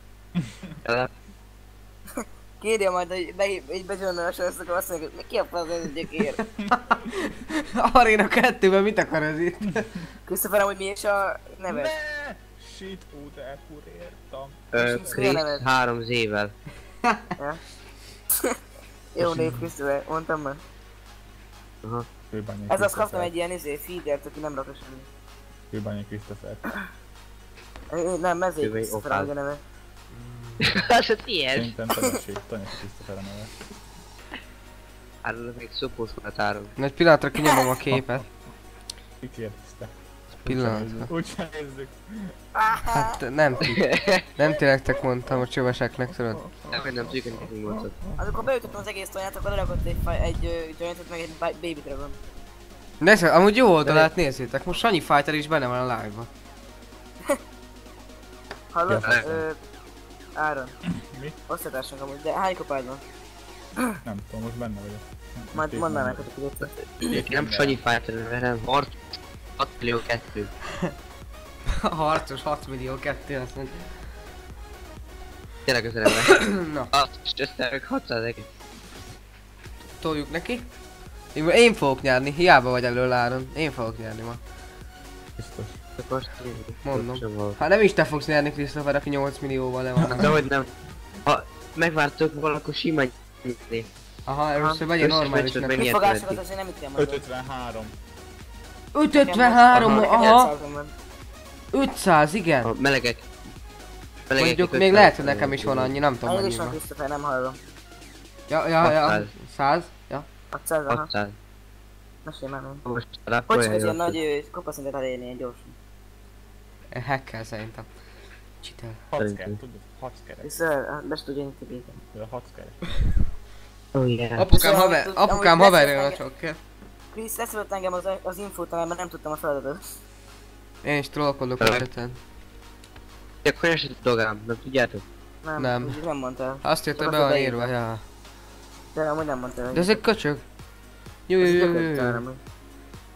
Kérje majd, hogy be, egy bezsonnal a sorosztok, akkor azt mondják, hogy ki a fasz ez a gyökér? Aréna kettőben mit akar ez itt? Christopher, hogy mi is a neve? Ne! Shit, ó, de elkurértam. Ö, És mi a neved? Chris három zével. Ja. Jó név, Christopher, mondtam már. Aha. Kőbányai Ez azt kaptam Christopher. egy ilyen izé, feedert, aki nem rakos semmi. Kőbányai Christopher. Ö, Nem, mezé Kőbányai Christopher, Opál. ahogy a neve. Az a tiéd. Szerintem Tanyasi, Tanyasi Christopher a neve. Áron még szopós volt Áron. Egy pillanatra kinyomom a képet. Ki kérdezte? Pillanatra. Úgy sem nézzük. Hát nem ti. Nem ti nektek mondtam, a csöveseknek tudod. Nem, nem tudjuk, hogy nekünk mondtad. Amikor beütöttem az egész toját, akkor lerakott egy, faj- egy uh, jointot, meg egy ba- baby dragon. Nézd, amúgy jó oldalát nézzétek, most Sanyi Fighter is benne van a live-ba. Hallod? Ja, Ö... Áron. Mi? Osztatásnak amúgy, de hány kopád van? Nem tudom, most benne vagyok. Majd Két mondd már ember. meg, hogy tudod. Két Nem ember. Sanyi Fighter, hanem Hart. hat millió kettő. A harcos hat millió kettő, azt mondja. Tényleg az ember. Na, Azt is összeök hatszáz egész. toljuk neki. Én, én fogok nyerni, hiába vagy elől Áron. Én fogok nyerni ma. Biztos. Akkor Mondom. Hát nem is te fogsz nyerni, Christopher, aki nyolc millióval le van. De hogy nem. Ha megvártok valakor simán nyitni. Aha, először vegye Összes normálisnak. meccset Mi Ilyet fogásokat eddig. azért nem itt kell mondani. ötvenhárom. ötvenhárom, Nekem aha, nyolcszáz van. ötszáz, igen. A melegek. melegek Mondjuk még ötven. lehet, hogy nekem is van annyi, nem tudom Annyi is van, mennyi van. Christopher, nem hallom. Ja, ja, ja, hatszáz. száz, ja. hatszáz, aha. hatszáz. Mesélj már meg. Most Hogy rappolja sikerült ilyen jó. nagy ö, kopaszintet elérni ilyen gyorsan? Hackkel szerintem. Csitel. Hacker, tudod? Hacker. Christopher, be se tudja nyitni békén. A hacker. Oh yeah. Apukám Szóval, haver, amúgy apukám lesz haverja a engem- csokker. Chris, leszívott engem az, az infót, mert nem tudtam a feladatot. Én is trollkodok Hello. ötleten. Csak hogy esett a dolgám, nem tudjátok? Nem, Nem. úgy nem mondtál. Azt írta, Csak be azt van beírtam. írva, ja. De amúgy nem mondtál. De ez egy köcsög. Jó, jó, jó, jó, jó.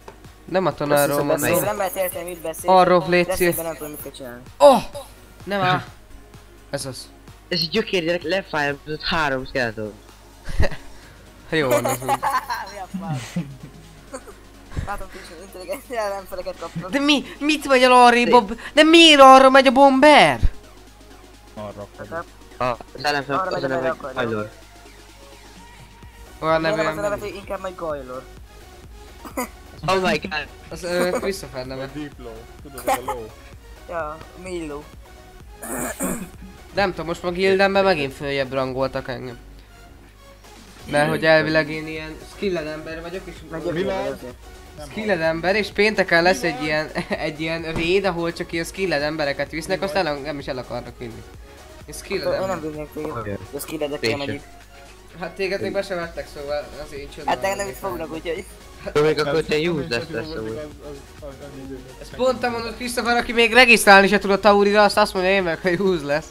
Nem a tanárról mondom. Nem lehet érteni, mit beszél. Arról légy szíves. Nem tudom, mit kell csinálni. Oh! Nem áll. Ez az. Ez egy gyökér gyerek lefájlózott három skeleton. Jó van az úgy. Mi a fasz? Látom, kicsit intelligencia nem feleket kapnak. De mi? Mit megy el arrébb a... De miért arra megy a bomber? Arra akarok. Az ellenfél az a neve, hogy Hajlor. Olyan Nem nevű az a neve, nem. hogy inkább majd Gailor. Oh my god. Az ö, Christopher A neve. deep low. Tudod, ez a low. Ja, Milo. Nem tudom, most meg Gildemben megint följebb rangoltak engem. Mert hogy elvileg én ilyen skilled ember vagyok, és Meg Mi van? azért. skilled ember, és pénteken lesz egy ilyen, egy ilyen raid, ahol csak ilyen skilled embereket visznek, aztán engem is el akarnak vinni. Én skilled Én nem ember. vinnék téged. Olyan. De skilledekkel megyünk. Hát téged még be sem vettek, szóval azért csodálom. Hát te nem is fognak, úgyhogy... Jó, még akkor te useless lesz amúgy. Ezt pont te mondod Christopher, aki még regisztrálni se tud a Taurira, azt azt mondja én meg, hogy húz lesz.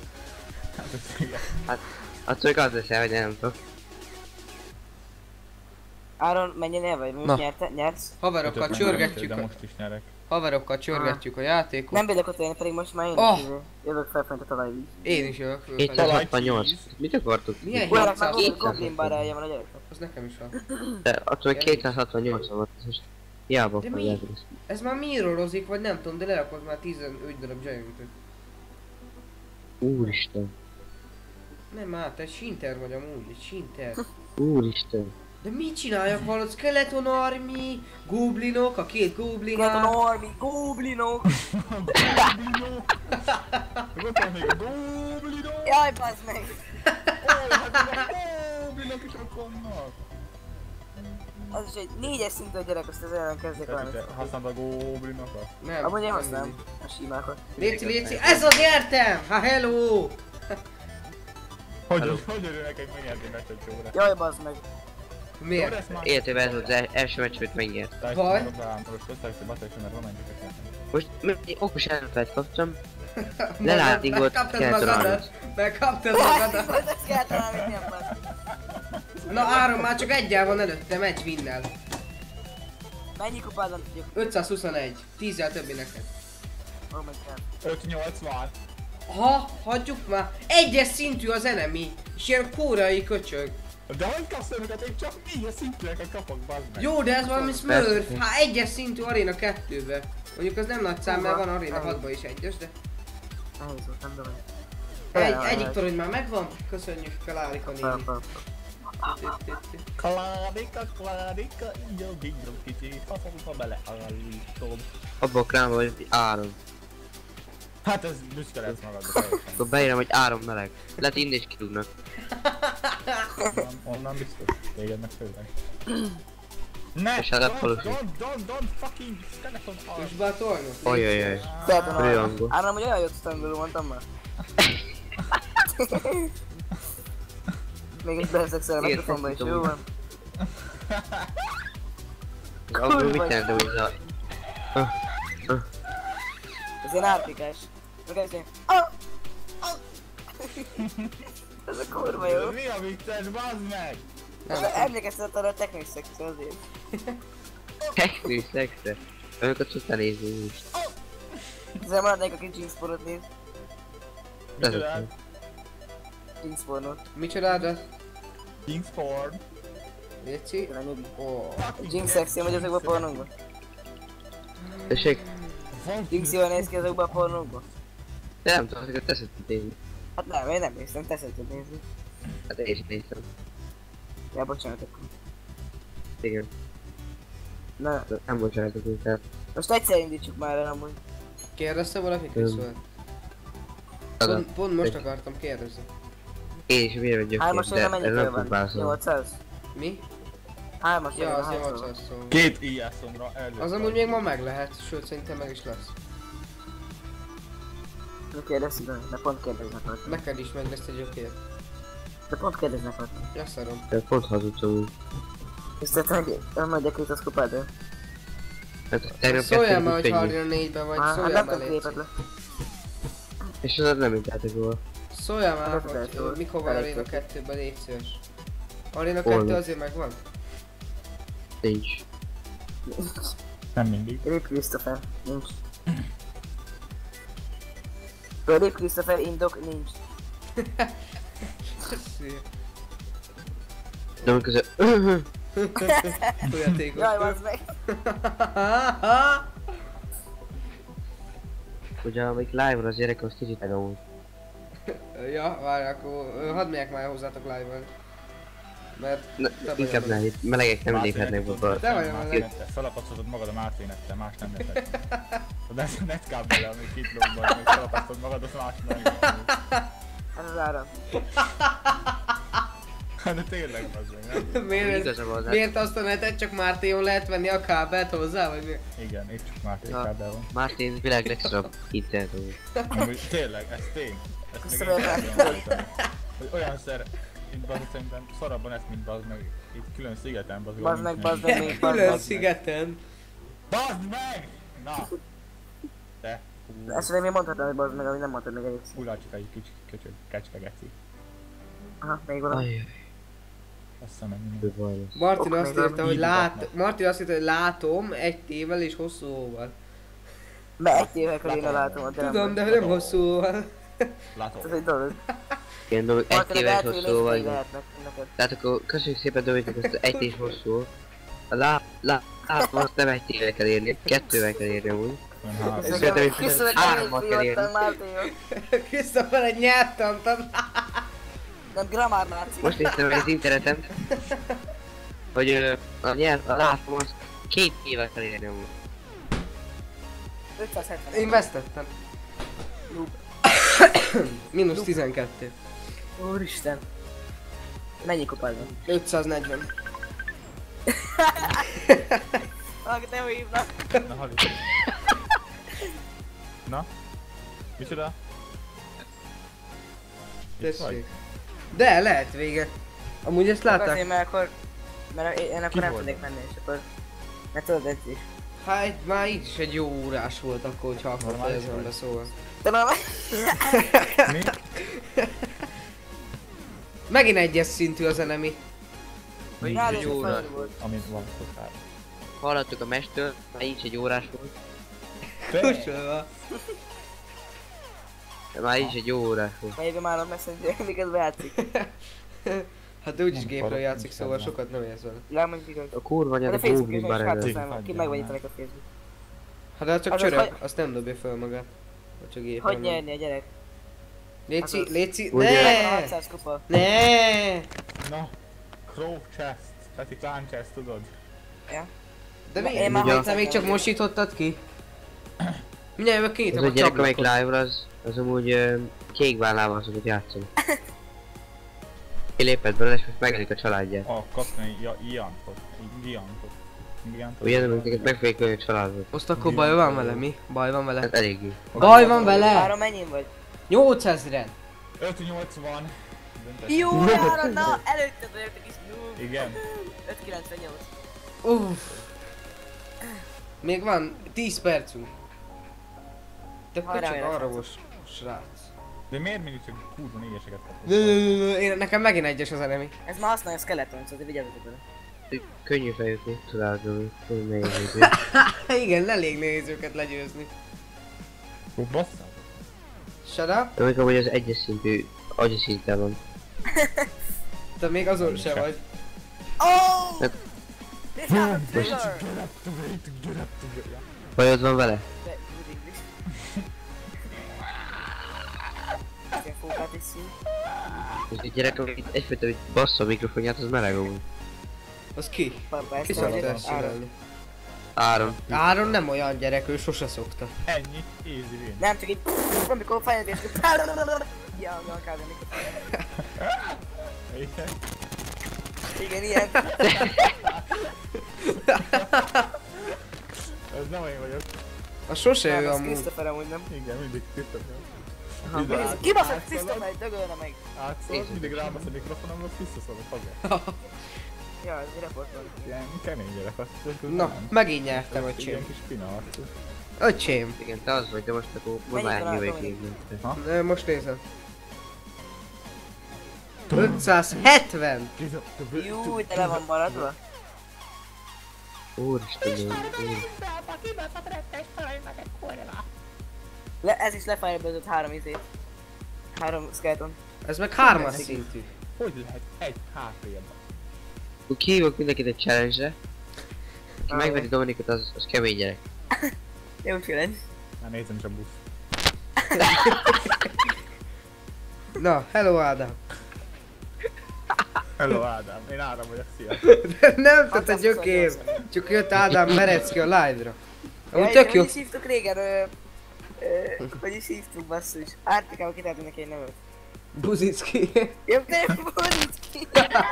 Attól még az lesz, hogy nem tudok. Áron, menjél vagy? Na. Most nyerte, nyersz? Haverokkal csörgetjük, De a, most is nyerek. haverokkal csörgetjük a játékot. Nem bírok ott élni, pedig most már én Oh. is izé, jövök felfent a talajvíz. Én is jövök. fölfelé. kétszázhatvannyolc. Mit akartok? Milyen Olyanak már hétszáz? goblin barrája van a gyereknek. Az nekem is van. De attól még kétszázhatvannyolc van, ez most hiába De fog mi? ez. Ez már mirrorozik, vagy nem tudom, de lerakod már tizenöt darab giantet. Úristen. Nem már, te egy sinter vagy amúgy, egy sinter. Úristen. De mit csináljak valót? Skeleton army, goblinok, a két goblin. Skeleton army, goblinok! Rögtön még a goblinok! Jaj, bazd meg! Ó, hát a goblinok is ott vannak! Az is egy négyes szintű a gyerek, azt az ellen kezdjek Tehát valamit. te használod a goblinokat? Nem. Amúgy én nem használom mindig. a simákat. Léci, léci, ez az értem! Ha hello! Hogy, hogy örülnek egy megnyerni meccset jóra? Jaj, bazd meg! Miért? Életében ez volt az el- első meccs, amit megnyert. Baj? Most összeállsz a basszásra, mert romantikus lettem. Most m- egy okos elfelt kaptam. Lelátingot Megkaptad kell találni. magadat! Megkaptad magadat! Ezt kell találni, mi a fasz? Na Áron, már csak egyel van előttem, egy winnel. Mennyi kupád van tudjuk? ötszázhuszonegy, tízzel többi neked. Oh my god. öt nyolcvan. Ha, hagyjuk már. Egyes szintű az enemy, és ilyen kóreai köcsög. De hogy kapsz önöket? Én csak négyes szintűeket kapok, bazd meg. Jó, de ez valami smurf. Hát egyes szintű aréna kettőbe. Mondjuk az nem nagy szám, mert van aréna hatba is egyes, de... Nehéz volt, nem tudom. Egy, egyik torony már megvan. Köszönjük Kalárika Fel, néni. fel, Klárika, klárika, így a bigrom kicsi, faszolva bele állítom. Abba a krámba, hogy Áron. Hát ez büszke lesz magadra teljesen. Akkor beírom, hogy Áron meleg. Lehet innen is kirúgnak. Onnan, onnan biztos. Téged meg főleg. Ne! És hát a Don't, falusi. don't, don't, don't fucking skeleton arm! Most be a tornyot. Ojjajjaj. Szeretem arra. Rajongó. Áram, hogy olyan jót sztangoló mondtam már. Még egy beleszexel a Igen, mikrofonba is, tudom. jó van? Abból mit jelent, hogy ez a... Ez ilyen árpikás. Meg ez ilyen... Ah! Ah! Ez a kurva jó. Mi a vicces, bazd meg! Emlékeztet arra a technikai szexre azért. Technikai szexre. Önöket tudta nézni is. Ezzel maradnék, aki jeanspornot néz. Micsoda? Jeanspornot. Micsoda? King's Porn. Léci? Tényleg nyugi. Ó. Jeans szexi vagy azokban a pornókban? Tessék? Jeans jól néz ki azokban a pornókban? De nem tudom, ezeket teszed nézni. Hát nem, én nem néztem, te szereted nézni. Hát én is néztem. Ja, bocsánat akkor. Igen. Na, De nem bocsánatok inkább. most egyszer indítsuk már el amúgy. Kérdezte valaki Krisztól? Pont, pont most akartam kérdezni. Én is miért vagyok Hármas de éve mennyi ez kell nem van? fog válaszolni. nyolcszáz? Mi? Hármas éve Ja, az hányszor van? nyolcszáz szó. Két i eszomra előtt. Az amúgy még ma meg lehet, sőt szerintem meg is lesz. Ne kérdezz, de de pont kérdeznek rajta. Neked is meg lesz egy oké. De pont kérdeznek rajta. Leszarom. De pont hazudtam úgy. És te meg elmondja két az kupád el. Hát tegnap Szóljál már, kezdtünk hogy úgy harmadik négyben vagy, Hát szóljál nem már tudok légy. képet le. és az nem intáltak volna. Szóljál már, Nem hogy lehet, ö, hogy mikor van Arena elég kettőben, légy szíves. Arena Hol kettő van? azért megvan? Nincs. Nem mindig. Rip Christopher, nincs. Rip Christopher, indok, nincs. De amikor az... Folyatékos. Jaj, bazd meg! Ugye amelyik live-on az gyerek, az kicsit megamúlt. Ja, várj, akkor ö, hadd megyek már hozzátok live-on. Mert Na, te vagy inkább a- ne, itt melegek nem léphetnek be. Te vagy a meleg. Felapasztod magad a Márténettel, más nem lehet. De ez a netkábbel, amíg itt lóban, hogy felapasztod magad, az más nem lehet. Ez az áram. De tényleg az meg, nem? Miért, Igaza van, miért azt a netet csak Mártéon lehet venni a kábelt hozzá, vagy mi? Igen, itt csak Mártén Ja. kábel van. Mártén világ legszarabb internet amúgy. Amúgy tényleg, ez tény. Ezt még Köszönöm. én sem tudom állítani. Hogy olyan szer, itt bazd szerintem szarabban ezt, mint bazd meg. Itt külön szigeten bazd Bazd meg, bazd meg, még bazd Külön meg. szigeten. Bazd meg! Na! Te, Ezt még mondhatnám, hogy bazd meg, amit nem mondtad még elég. Ulácsik egy kicsi köcsög, kecske geci. Aha, még valami. Ajjaj, Azt hiszem, hogy minden. ő baj lesz. Martin Ok, azt még írta, hogy így lát... mutatnak. Martin azt írta, hogy látom egy tével és hosszú óval. Be egy évekkel én látom a teremben. Tudom, de nem hosszú óval. Ez Látom. egy dolog. Igen, Domi, egy Martin, éves lehet, hogy hosszú vagy. lehetnek neked. Tehát akkor köszönjük szépen Dominik ezt egy és hosszú. A lá... lá... látom azt nem egy tével kell érni, kettővel kell érni amúgy. Olyan három. Szerintem is Köszönöm, hármat hogy kell jöttem érni. Mártéjon. Christopher egy nyelvtantan. Nem grammar náci. Most néztem meg az interneten, hogy ö, a nyelv, a látom azt két éve kell érni amúgy. ötszázhetven. Én vesztettem. Mínusz tizenkettő. Úristen. Mennyi kopád van? ötszáznegyven. Ah, te jó hívnak. Na, Hali. Na? Micsoda? Itt vagy? Tessék. De lehet vége. Amúgy ezt Azért, látták. mert akkor... Mert én akkor Ki nem volt tudnék menni, és akkor... Mert tudod, ez is. Hát már így is egy jó órás volt akkor, hogyha akartál Normális ezen vagy. be szóval. De nem... Mi? Megint egyes szintű az enemi. Hogy Ráadásul így egy órás felül volt. Amit van szokás. Hallottuk a mestől, már így egy órás volt. Kussolva. De már így is egy jó órás volt. Melyben már a messenger, miközben játszik. Hát úgyis Nem gépről akarok, játszik, nincs szóval benne. sokat nem érsz vele. Lámondjuk igaz. A kurva De nyelv a a Facebook Google is már hát előtt. aztán ki megvagyítanak a Facebook. Hát de csak Az az, csörög, hogy- azt nem dobja fel magát. Vagy csak gépről. Hogy nyerni a gyerek? Léci, Az az. léci, Ugye? ne! hatszáz kupa. Ne! Na, Crow Chest, Peti Clan Chest, tudod? De mi? Én már Te hatszáz még csak nem mosítottad ki? Mindjárt jövök Az kinyitom a a gyerek, amelyik csablakot. live-ra, az, az amúgy ö, kék bálnával szokott játszani. Kilépett belőle és most megölik a családját. A kapni ja, Iantot. Giantot. Giantot. Ugye nem, hogy meg fogják ölni a családot. Azt akkor baj van vele, mi? Baj van vele? Hát eléggé. Baj van vele! Ára mennyin vagy? nyolcezren! öt nyolcvan. Döntes. Jó, Ára, na! Előtted vagyok, te kis noob. Igen. öt kilencvennyolc. Uff. Még van tíz percünk. Te Hajrá, csak hajrá, arra srácok. most, srác. De miért mindig csak kurva négyeseket kapunk? Nö, nö, nö, nö, Én, nekem megint egyes az enemi. Ez már használja a skeleton, szóval vigyázzatok vele. Könnyű fejüknek találkozni. Hogy nehéz. Igen, elég nehéz őket legyőzni. Ó, bassza. Shut up. De még amúgy az egyes szintű agyi szinten van. Te még azon se Se. vagy. Oh! Hát- This is a trigger! Bajod van vele? De, good English. Ilyen fókát is szín. Az egy gyerek, amelyik egyfajta, hogy bassza a mikrofonját, az meleg amúgy. Az ki? Papa, Ki ezt szokta mondja, ezt Áron. csinálni? Áron. Áron nem olyan gyerek, ő sose szokta. Ennyi, easy win. Nem, csak így amikor fejlődés, ja, mi akár mikor. Igen. Igen, ilyen. Ez nem én vagyok. A sose Nem, ő ez amúgy. Christopher amúgy nem. Igen, mindig Christopher. Aha, Ide nézd, át- kibaszott átszalad. Christopher, dögölne meg. Átszólod, mindig rábasz a mikrofonomra, visszaszólod haza. Ja, ez report van. Ilyen kemény gyerek, azt hiszem, Na, nem. megint nyertem, Ilyen öcsém. kis spina arcú. Öcsém. Igen, te az vagy, de most akkor most Mennyit már találtam jövök én? évben. Ö, Most nézem. ötszázhetven! Jú, te le van maradva. Úristen, úr. Le, ez is lefireböldött három izét. Három skeleton. Ez meg hármas szintű. Hogy lehet egy há pé-ben? Akkor kihívok mindenkit egy challenge-re. Aki Ah, megveri Dominikot, az, az kemény gyerek. Jó challenge. Már nézem is a busz. Na, hello Ádám. Hello Ádám, én Ádám vagyok, szia. Nem tett a gyökém. Csak jött Ádám Merecki a live-ra. Úgy Ja, tök jó. Hogy is hívtuk régen? Ö, ö, hogy is hívtuk basszus? Ártikával kitáltunk neki egy nevet. Buzicki. Jobb nem volt ki.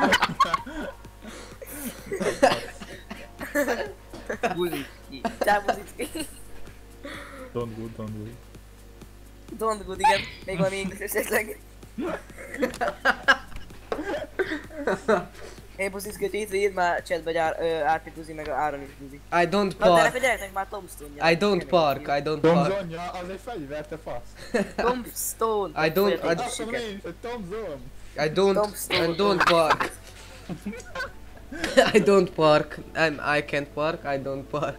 Buzicki. Csá Buzicki. Don't good, don't good. Don't good, igen. Még van English esetleg. Hey Buzicki, hogy írd már chatbe, hogy Árpi Buzi meg Áron is Buzi. I don't Na de park. akkor gyereknek már Tombstone-ja. I don't park. I don't park. Tomzonja, az egy fegyver, te fasz. Tombstone. I don't- I- Azt mondom én is, hogy Tomzon. I don't. Tombstone. I don't park. I don't park. I'm, I can't park. I don't park.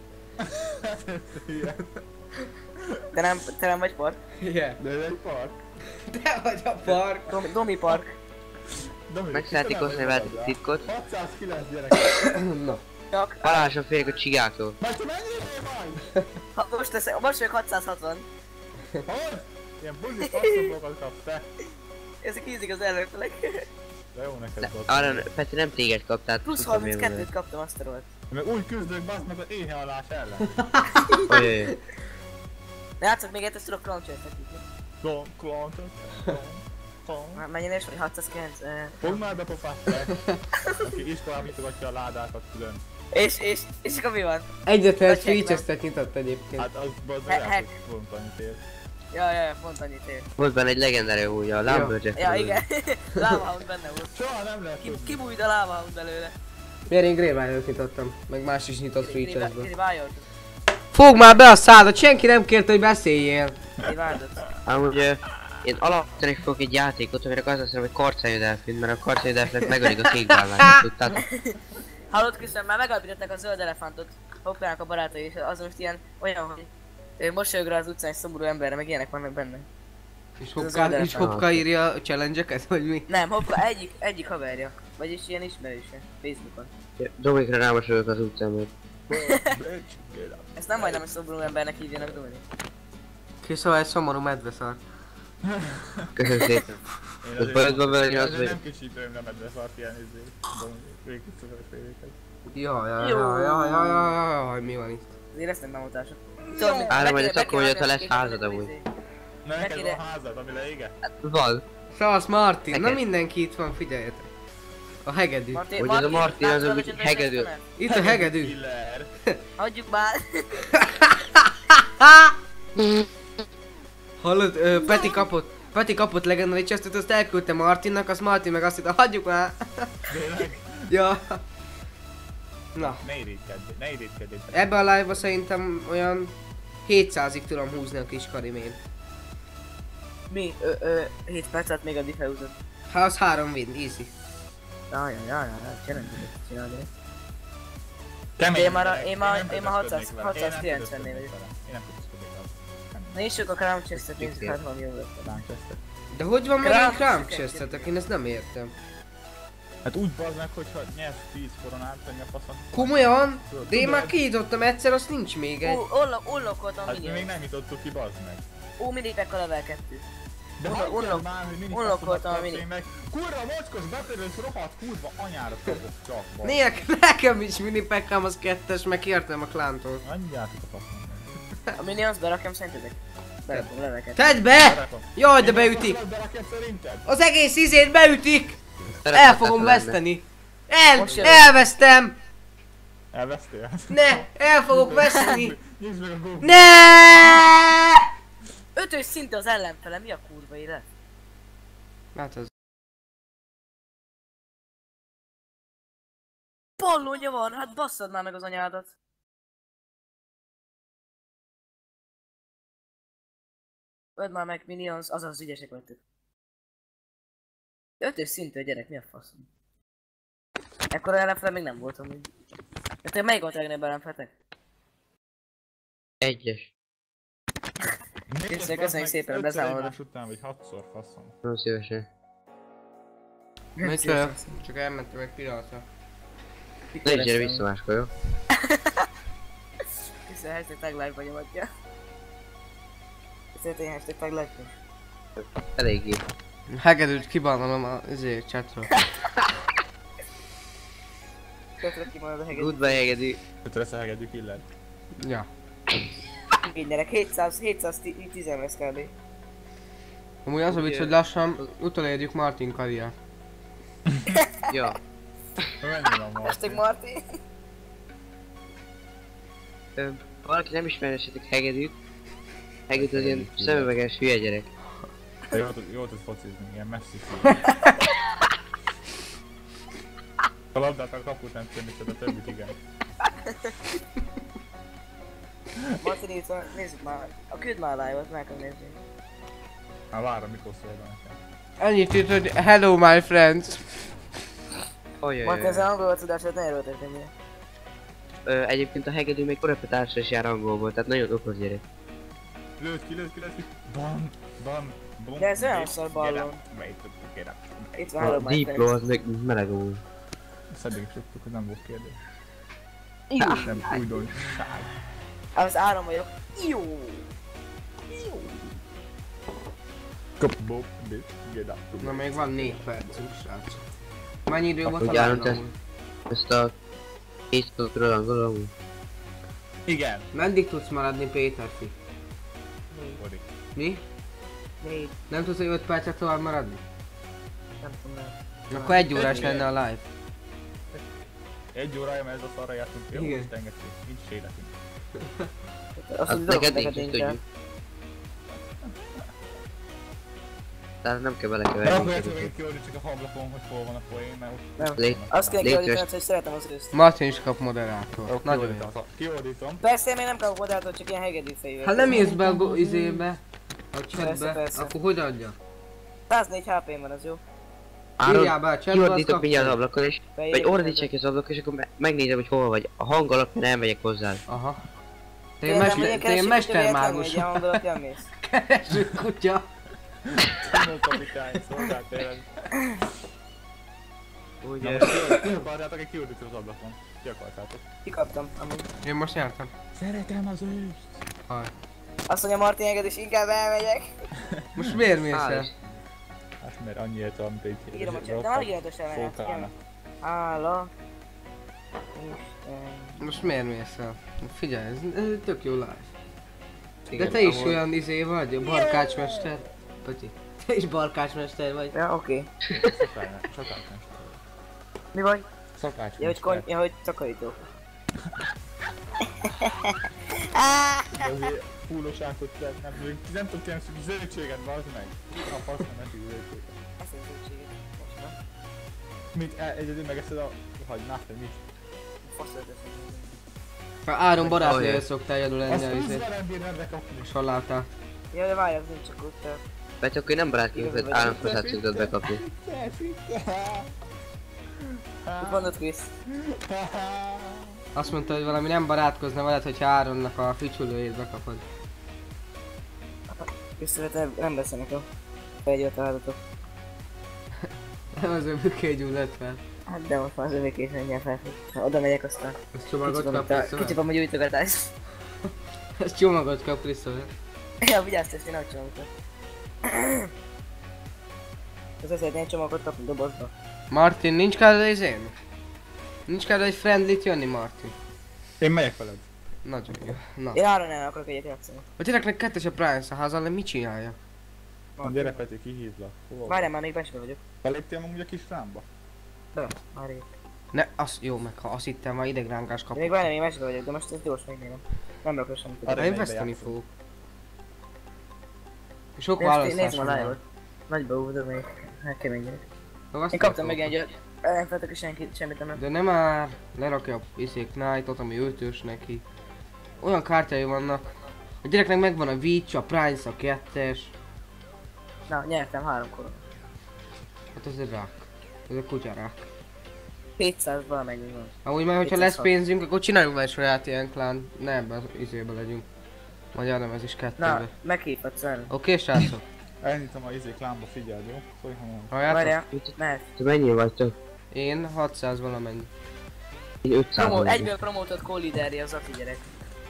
Te nem, te nem vagy park? Yeah. De ez egy park. Te vagy a park. Dom, Domi park. Dominik, Megszálltikozni vele titkot. hatszázkilenc gyerek. Na. Csak. Balázson félek a csigáktól. Majd te mennyire vagy? Ha, most, tesz, most vagyok hatszázhatvan. Hogy? Ilyen buzi faszombokat kapsz te. Ezek ízik az ellenfelek. De jó neked De volt. arra Peti nem téged kap, tehát Plusz tudtam én harminckettőt kaptam azt a rolt. Meg úgy küzdök bazd meg az éhealás ellen. Ojjjjj. De játszok még egyet, tudok clowncsőztek így. Klón, klóntot. Már menjen és vagy hatszázkilenc. eh. Fogd már be pofát te. Aki iskolában nyitogatja a ládákat külön. És, és, és akkor mi van? Egyetlen Vagy Switch-ezt nyitott egyébként. Hát az bazd He- meg, hack. hogy pont annyit ér. Ja, ja, ja, pont annyit ér. Volt benne egy legendary húgya, a Lumberjack. Ja, igen. Lava Hound benne volt. Soha nem lehet Ki, tudni. kibújt a Lava Hound belőle. Miért én Grey nyitottam? Meg más is nyitott Switch-esből. Kiri Wild. Fogd már be a szádat, senki nem kérte, hogy beszéljél. Kiri Wildot. Amúgy ö, én alapítani fogok egy játékot, amire az lesz, hogy karcájú delfin, mert a karcájú delfinek megölik a kék bálványát, tudtátok? Hallott Krisztán, már megalapították a zöld elefántot. Hoppának a barátai is, az most ilyen olyan, hogy ő mosolyog rá az utcán egy szomorú emberre, meg ilyenek vannak benne. És Ez az Hopka, oldalra és Hopka írja a challenge-eket, vagy mi? Nem, Hoppá egyik, egyik haverja. Vagyis ilyen ismerőse. Facebookon. Dominikra rámosolok az utcán, mert Ezt nem majdnem egy szomorú embernek hívjanak, Dominik. Ki szóval egy szomorú medveszar. köszönöm szépen. Én Az bajodban vele, hogy az azért vagy. nem kicsit nem edve szart ilyen izé. Végig szöveg féléket. Jaj, jaj, Jó. jaj, jaj, jaj, jaj, jaj, mi van itt? Azért ezt nem bemutatása. Ára majd ezt akkor mondja, ha lesz házad amúgy. Na neked Nekire- van házad, ami leéget? Van. Szasz Martin, na Neked. mindenki itt van, figyeljetek. A hegedű. Hogy ez a Martin az, hogy hegedű. Itt a hegedű. Killer. Hagyjuk már. Hallod, ö, Peti kapott. Peti kapott legendary chestet, azt elküldte Martinnak, azt Martin meg azt hitte, hagyjuk már. Tényleg? Ja. Na, Ne irigykedj, ne irigykedj. ebbe a live-ba szerintem olyan hétszázig tudom húzni a kis karimén. Mi? Ö, ö, hét percet még addig felhúzott. Hát az három win, easy. Jaj, jaj, jaj, jaj, csinálni csinálni. Kemény Én már a- gyerek, én már- nem én már kötözködnék vele. hatszázkilencvennél Én nem vagyok. kötözködnék vele. Én nem kötözködnék vele. Nem. Na nyissuk a Crown Chest-et, nézzük hát valami jó lesz. Ránk kezdtek. De hogy van Crown megint Crown Chest-et chestetek? Én ezt nem értem. Hát úgy bazd meg, hogyha nyersz tíz koronát, hogy a faszon. Komolyan? De én Tudod? már kinyitottam egyszer, azt nincs még egy. Ó, unlockoltam a Hát mi még minion. nem jutottuk ki, bazd meg. Ó, minipek a level kettő. De Unlock- hagyjál unlock- már, hogy mini unlockoltam faszomat a mini. kapsz, én meg. Kurva mocskos betörős rohadt kurva anyára fogok csak, bazd. Néha nekem is mini pekkám az kettes, meg kértem a klántól. Adjátok a faszom. A minions berakjam szerintetek? Berakom level kettő. Tedd be! Jaj, de beütik! Berakjam szerinted? Az egész izét beütik! Szeretetlen El fogom lenne. veszteni! El! Most jövök. Elvesztem! Elvesztél? Ne! El fogok veszni! Nyisd meg a Google. Ne! Ötös szinte az ellenfele, mi a kurva élet? Hát az... Pallónya van, hát basszad már meg az anyádat. Öld már meg minions, azaz az ügyesek vagytok. Ötös szintű a gyerek, mi a faszom? Ekkora ellenfele még nem voltam még. Te melyik volt a legnagyobb ellenfeletek? Egyes. Köszönjük, köszönjük szépen a beszámolót. Egymás után vagy hatszor faszom. Nagyon szívesen. Micsoda? Csak elmentem egy pillanatra. Ne is gyere vissza máskor, jó? Köszönöm, hashtag tag live-ba nyomatja. Köszönöm, hashtag tag live-ba. Eléggé. Hegedűt kibanolom a izé chatról. Köszönöm, kimarad a hegedű. Goodbye hegedű. Ötre szehegedjük illet. Ja. Igen, gyerek, hétszáz, hétszáztíz lesz kb. Amúgy az a vicc, hogy lassan utolérjük Martin karriert. Ja. Mennyi van ma? Hashtag Marti. Ö, valaki nem ismer esetleg hegedűt. Hegedű az ilyen szemüveges hülye gyerek. De jól tud, jól tud focizni, ilyen messzi fű. A labdát a kaput nem tenni, de a többit igen. Marti, nézd, nézzük már. A küld már a live-ot, meg kell nézni. Már várom, mikor szól be nekem. Ennyit írt, hogy hello my friends. Ojjajjaj. Marti, ez a angol tudását ne erőltetni ennyire. Ö, egyébként a hegedű még korepetársra is jár angolból, tehát nagyon okos gyerek. Lőd ki, lőd ki, lőd ki. Bam, bam, bum. De ez olyan szar ballon. Itt van A hello my Diplo friends. az meg meleg amúgy. Ezt eddig is tudtuk, hogy nem volt kérdés. Jó. Nem újdonság. Az áram vagyok. Jó. Jó. Kop, bob, bitch, get up. Na még van négy percünk, srácok. Mennyi idő volt a Ugye, live ezt- amúgy? Ezt a két tudokról angolul amúgy. Igen. Meddig tudsz maradni Péterfi? Ori. Mi? Négy. Nem tudsz egy öt percet tovább maradni? Nem tudom el. Akkor egy órás lenne a live. Egy órája, mert ez a szarra jártunk. Jó, Igen. most engedtünk. Nincs életünk. Azt Hát hogy neked dolgok nincs, neked ezt nincs el. tudjuk. Tehát nem kell De belekeverni. akkor egyszer még kiolni csak a ablakon, hogy hol van a poén, mert ott... Nem. Lé- Azt kell Légy kiordítanod, hogy szeretem az őszt. Martin is kap moderátort. Oké, Nagyon jó. kiordítom. Kiordítom. Persze, én még nem kapok oda, csak ilyen hegedű fejű. Ha nem írsz be a go- izébe, a Persze, chatbe, persze. akkor hogy adja? száznégy há pém van, az jó. Írjál be a chatbe, azt Kiordítok kapsz. mindjárt az ablakon és... Beírj, Vagy ordítsák az ablakon és akkor me- megnézem, hogy hol vagy. A hang alapján elmegyek hozzád. Aha. Te ilyen mester, te ilyen mestermágus. Egy hangol, aki elmész. Kereső kutya. Tanul kapitány, szolgált tényleg. Na Ugye? most ki akarjátok, egy kiordítom az ablakon. Ki akartátok? Kikaptam, amúgy. Én most nyertem. Szeretem az őst. Haj. Azt mondja Martin enged, és inkább elmegyek. Most miért mész Hál' el? Isten. Hát mert annyi érte, amit egy... Írom a chat, de már íratos elmegyek. Fókának. Hála. Isten. Most miért mész el? Figyelj, ez, ez tök jó live. De Igen, te is ahol- olyan izé vagy, barkácsmester. Pati. Te is barkácsmester vagy. Ja, oké. Szakács, szakács. Mi vagy? Szakács. Ja, hogy kon... Ja, hogy takarító. De azért fúlóságot tett, nem tudom, nem tudok ilyen zöldséget, bazd meg. A fasz nem esik zöldséget. Ezt a zöldséget. Most van. Mit, e- egyedül megeszed a... hagymát, vagy mit? Faszol teszem. Ha Áron barátnője Olyan. szoktál jönni Azt lenni húsz izé. velem bír nem bekapni. És hol láttál? Ja, de várj, az nincs csak ott. tehát- Mert akkor nem barátként, hogy államfaszát szoktad bekapni. Mit mondod, Krisz? Azt mondta, hogy valami nem barátkozna veled, hogyha Áronnak a fücsülőjét bekapod. Köszönöm, nem beszél nekem. Felgyőtt a házatok. Nem az ő bükégyúl fel. Hát de most már az övékés mindjárt felfog. Ha oda megyek, aztán Ezt csomagot kicsit kap van, Krisztofer? kicsit van a gyújtogatás. Ezt csomagot kap Krisztofer? Ja, vigyázz, ezt én nagy csomagot. Az szeretnél egy csomagot kapni dobozba. Martin, nincs kedved egy izén? Nincs kedved egy friendlit jönni, Martin? Én megyek veled. Nagyon jó. Na. Én arra nem akarok egyet játszani. A gyereknek kettes a Price a házal, de mit csinálja? Na gyere Peti, kihívlak. Hol vagy? Várjál, már még besbe vagyok. Beléptél amúgy a kis rámba? Be, már rég. Ne, az jó, meg ha azt hittem, már idegrángás De kap. még várjál, még besbe vagyok, de most ez gyors megnézem. Nem rakok semmit. Arra Én megybe veszteni játszom. fogok. Sok Nézd, választás nézd már van. live-ot. Nagyba úvodom még. Hát kemény gyerek. Azt Én kaptam fogok. meg egy ellenfeltek, és senki, semmit nem. De nem már lerakja a izé Knight-ot, ami ötös neki. Olyan kártyái vannak. A gyereknek megvan a Witch, a Price, a kettes. Na, nyertem három koron. Hát ez egy rák. Ez egy kutya rák. hétszáz valamennyi van. Amúgy már, hogyha lesz hétszázhat. pénzünk, akkor csináljunk már egy saját ilyen klán. Ne ebben az izébe legyünk. Magyar nem, ez is kettőbe. Na, meghívhatsz el. Oké, okay, srácok? Elnyitom a izé klánba, figyeld, jó? Szólj hamar. Halljátok? Várjál, mehet. Te mennyi vagytok? Én hatszáz valamennyi. Így ötszáz Promo, vagyok. egyből promótott co-leaderje az Ati gyerek.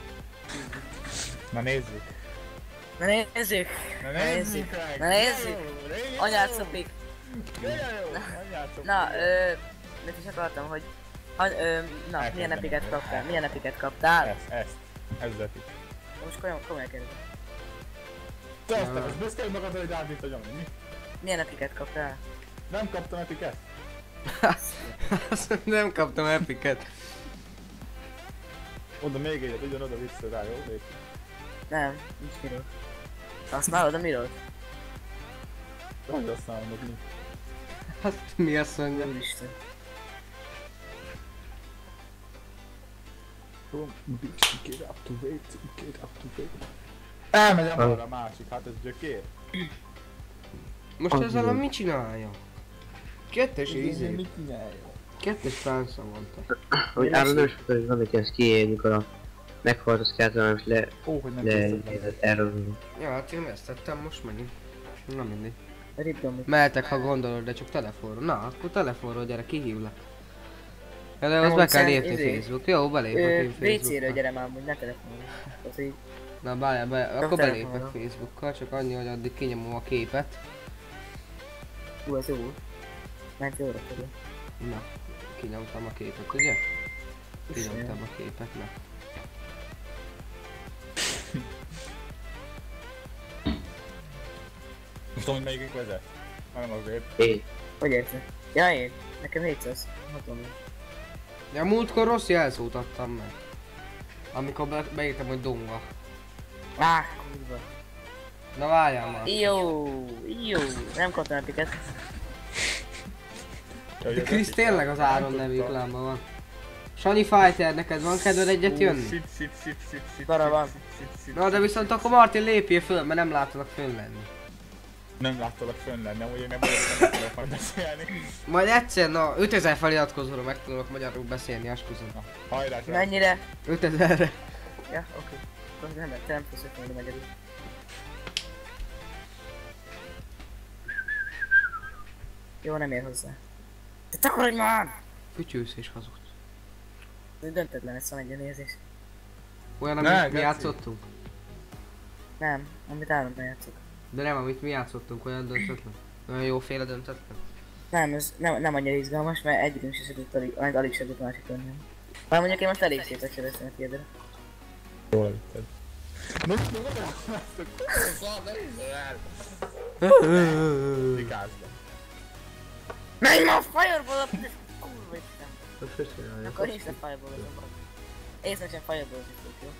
Na nézzük. Na nézzük! Na Na nézzük! nézzük meg! Na nézzük! De jó, Anyád szopik! de jó, anyád szopik. Na, ö... mit is akartam, hogy... Ha, ö, na, Elkezdem milyen epiket én. kaptál? Milyen epiket kaptál? Ezt, ezt. Ez az epic. Most komolyan, komolyan kérdezem. Te azt nem, ezt beszélj magad, hogy rád mint a nyomni, mi? Milyen epiket kaptál? Nem kaptam epicet? Azt nem kaptam epiket. Oda még egyet, ugyanoda vissza rá, jó? Légy. Nem, nincs miről. Használod a miről? Hogy használom, hogy mi? Hát mi azt mondja? Úristen. From bitch, get up to wait, get up to wait. Elmegyem arra a másik, hát ez gyökér. Most Az ezzel a jó. mit csinálja? Kettes Izé, izé. mit csinálja? Kettes francia mondta. Hogy áll nem sokkal, hogy van, hogy ezt kiérjük, mikor a meghalt a skeleton, és le... Ó, hogy nem le... készítettem. erről. Ja, hát én ezt tettem most megint. Na mindig. Ripdomit. Mehetek, ha gondolod, de csak telefonról. Na, akkor telefonról gyere, kihívlak. Ja, de Nem, az be úgy kell szerint lépni izé. Facebook. Jó, belépek Ö, én vé cére Facebookra. gyere már amúgy, ne telefonálj. Az így. Na, bárjál, be, akkor telefonra. belépek Facebookkal, csak annyi, hogy addig kinyomom a képet. Hú, ez jó. Ment jóra tudja. Na, kinyomtam a képet, ugye? Kinyomtam a képet, na. Most tudom, hogy melyikük vezet? Hanem azért. Én. Hogy érted? Ja, én. Nekem hétszáz. Hatom. Ja, múltkor rossz jelszót adtam meg. Amikor be, beírtam, hogy donga. Áh, kurva. Na várjál már. Jó, jó. Nem kaptam epiket. De Krisz tényleg az Áron nevű klánban van. Sanyi Fighter, neked van kedved egyet jönni? Shit, shit, shit, shit, shit, Dara van. shit, shit, shit, Na de viszont akkor Martin lépjél föl, mert nem látalak fönn lenni. Nem láttalak fönn lenni, amúgy én nem vagyok, nem tudok majd beszélni. Majd egyszer, na ötezer feliratkozóra meg tudok magyarul beszélni, esküszöm. Na, hajrá, srác. Mennyire? ötezerre. Ja, oké. Akkor nem, te nem tudsz mondani magyarul. Jó, nem ér hozzá. Te takarodj már! Fütyülsz és hazudsz. Ez döntetlen, ez van egy ilyen érzés. Olyan, Ne, amit mi geci. játszottunk? Nem, amit állandóan játszok. De nem, amit mi játszottunk, olyan döntetlen. Olyan jóféle döntetlen. Nem, ez nem, nem annyira izgalmas, mert egyikünk sem segít, alig, alig, alig segít másik önnem. Már mondjuk én most elég szépen sebeztem a tiédre. Jól vitted. Most nem nem Fikázd. Menj ma a fireball-op! Kurva Isten! Akkor én sem fireball-ozom magam. Észre sem fireball-ozni fog, jó?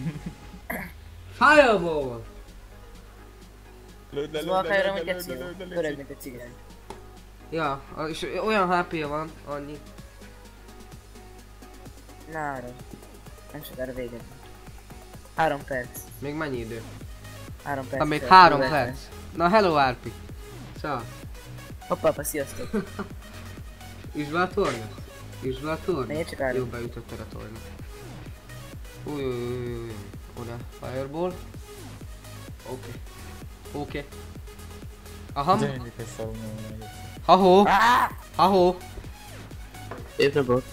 Fireball! Lőd le, Ez lőd van a le, fejre, lőd hogy le, geci lőd le, jó. lőd le, légy Öreg, szíves. mint egy cigány. Ja, és olyan há pé-ja van, annyi. Na, Áron. Nem sokára véged. Három perc. Még mennyi idő? Három perc. Na még három perc. Na hello Árpi. Szóval. Hoppá, apa, sziasztok. Üsd be a tornyot? Üsd be a tornyot? Menjél csak Áron. Jó, beütötted a tornyot. Új, új, új, új, új. Oda, fireball. Oké. Oké. Aha. Gyerünk egy szalomon meg. Ha-ho. Ah! Ha-ho. Én nem volt.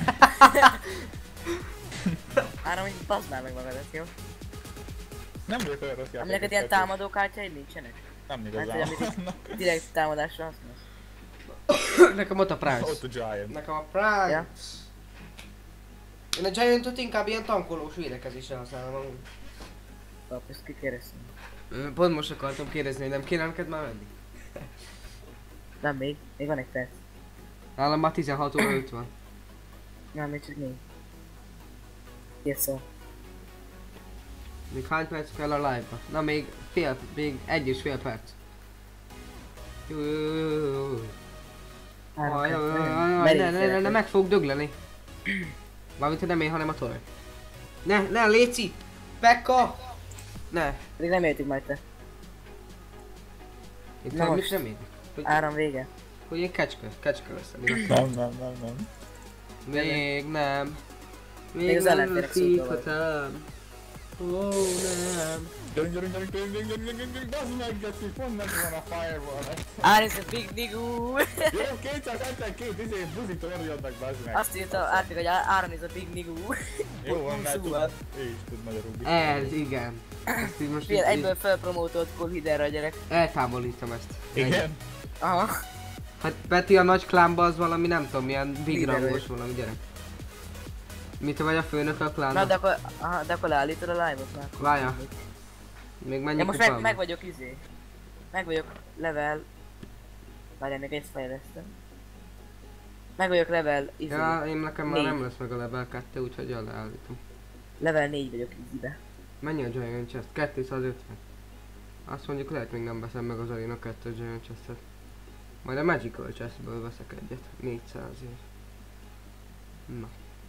Áron, hogy bazd már meg magadat, jó? Nem vagyok olyan rossz játékos. Ami neked ilyen támadó kártyáid nincsenek? Nem Hát, igazán hogy amit vannak. direkt támadásra használsz. Nekem ott a Price. Ott a Giant. Nekem a Price. Ja. Én a Giantot inkább ilyen tankolós védekezésre használom amúgy. Pap, ezt kikérdeztem. Ö, Pont most akartam kérdezni, hogy nem kéne neked már menni? Nem még, még van egy perc. Nálam már tizenhat óra öt van. Nem, még csak négy. Yes, szó. Még hány perc kell a live-ba? Na még fél, még egy és fél perc. Jó, jó, jó, jó, jó, jó. Három Aj, perc, aj, nagyon aj, aj, merész Ne, ne, ne, ne, gyerekek. meg fog dögleni. Valamint nem én, hanem a torony. Ne, ne, Léci! Pekka! Ne. Pedig nem értük majd te. Itt Na tudod, mit most. remélik? Hogy Áram vége. Hogy én kecske, kecske leszel. Nem, nem, nem, nem. Még nem. Még Még az nem ellenfélek szóta vagy. szívhatom. Ó, nem. Gyerünk, gyerünk, gyerünk, gyerünk, gyerünk, gyerünk, gyerünk, gyerünk, bazd meg, Geci, pont meg van a fireball. Ár is a big nigú. Jó, kétszázhetvenkét izé, buzit olyan jönnek, bazd meg. Azt írta Árpik, hogy Áron is a big nigú. Jó van, mert Szóval. tud, ő is tud magyarul. Ez, igen. Ezt így most Figyelj, így- egyből felpromotolt Colhiderre a gyerek. eltávolítom ezt. Igen? Aha. Hát Peti a nagy klánba az valami nem tudom, milyen big Líder rangos vagy. valami gyerek. Mit vagy a főnök a Na, klánban? de akkor, aha, de akkor leállítod a live-ot már. Várja. Még mennyi Ja, most kupa meg, van? meg vagyok izé. Meg vagyok level... Várjál, még ezt fejlesztem. Meg vagyok level izé. Ja, én nekem már Négy. nem lesz meg a level kettő, úgyhogy leállítom. Level négy vagyok izibe. Mennyi a Giant Chest? kétszázötven. Azt mondjuk lehet még nem veszem meg az Arena kettő Giant Chestet. Majd a Magical Chestből veszek egyet. négyszázért. Na.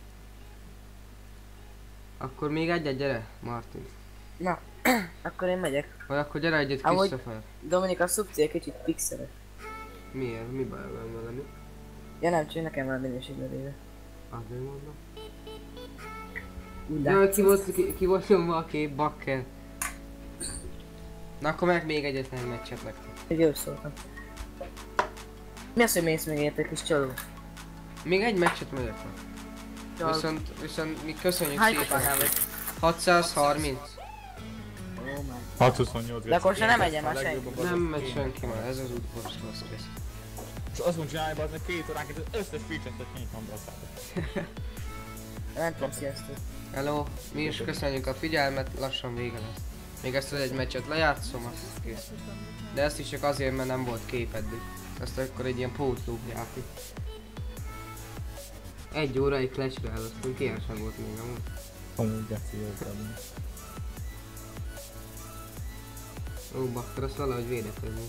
Akkor még egyet gyere, Martin. Na, akkor én megyek. Vagy akkor gyere egyet Amúgy- Christopher. Dominik, a szubcél kicsit pixeles. Miért? Mi baj van vele, mi? Ja nem, csak nekem van minőségben véve. Azért mondom. Úgy Jaj, látszik. ki volt, ki, ki volt nyomva a kép, bakker. Na akkor meg még egyetlen meccset nektek. Egy jól szóltam. Mi az, hogy mész még érte, kis csaló? Még egy meccset megyek meg. Csaló. Viszont, viszont mi köszönjük Hány szépen. kupánál vagy? hatszázharminc. Ó, már. hatszázhuszonnyolc. De akkor se nem megyen már senki. Nem megy senki már, ez az útbox rossz rész. És azt mondja, csinálni, bazd meg két óránként az összes feature-t kinyitom be a szállba. Nem tudom, sziasztok. Hello, mi is köszönjük a figyelmet, lassan vége lesz. Még ezt az egy meccset lejátszom, azt kész. De ezt is csak azért, mert nem volt kép eddig. Ezt akkor egy ilyen pótló játék. Egy óráig Clash Royale-oztunk, ilyen sem volt még amúgy. Amúgy Geci, jó kell. Ó, bakker, azt valahogy védekezni.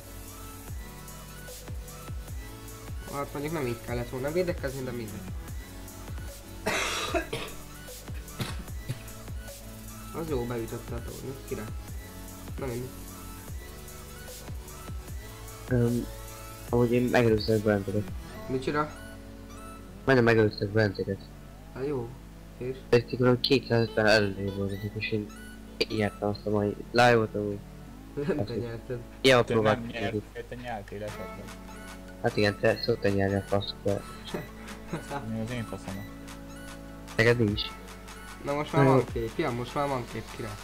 Hát mondjuk nem így kellett volna védekezni, de mindegy. Az jó, beütötte a tornyot, király. Na mindegy. Um, ahogy én megelőztek Brenteket. Micsoda? Majdnem megelőztek Brenteket. Hát jó. És? Pedig külön kétszázötven előrébb voltatok, és én jártam azt a mai live-ot, amúgy. Nem te nyerted. Ilyen Te nem próbáltam nyert, kicsit. te nyertél esetleg. Hát igen, te szoktál nyerni a faszokra. Mi az én faszom. Neked nincs. Na most már Jó. van kép, ja most már van kép, király.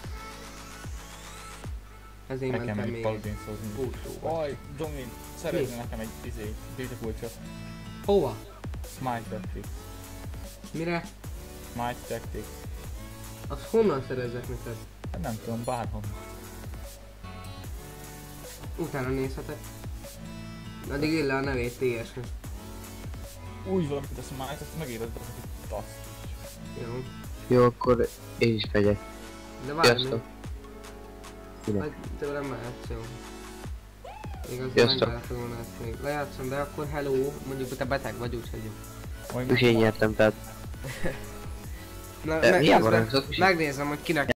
Ezért Nekem mentem egy még paladin szózni. pótlóba. Aj, Domi, szeretnél nekem egy izé, détakulcsot. Hova? Smite Tactics. Mire? Smite Tactics. Azt honnan szerezzek neked? Hát nem tudom, bárhonnan. Utána nézhetek. Addig írd le a nevét té es-re. Úgy van, mint a Smite, azt megírod, hogy tasztics. Jó. Jó, akkor én is megyek. De várj még. Sziasztok. Kinek? Vagy tőlem mehetsz, jó. Még az Sziasztok. nem kellett volna ezt még lejátszom, de akkor hello, mondjuk te beteg vagy, úgyhogy jó. Majd És én nyertem, tehát... Na, De me- hiába közben nem tudok, és- megnézem, hogy kinek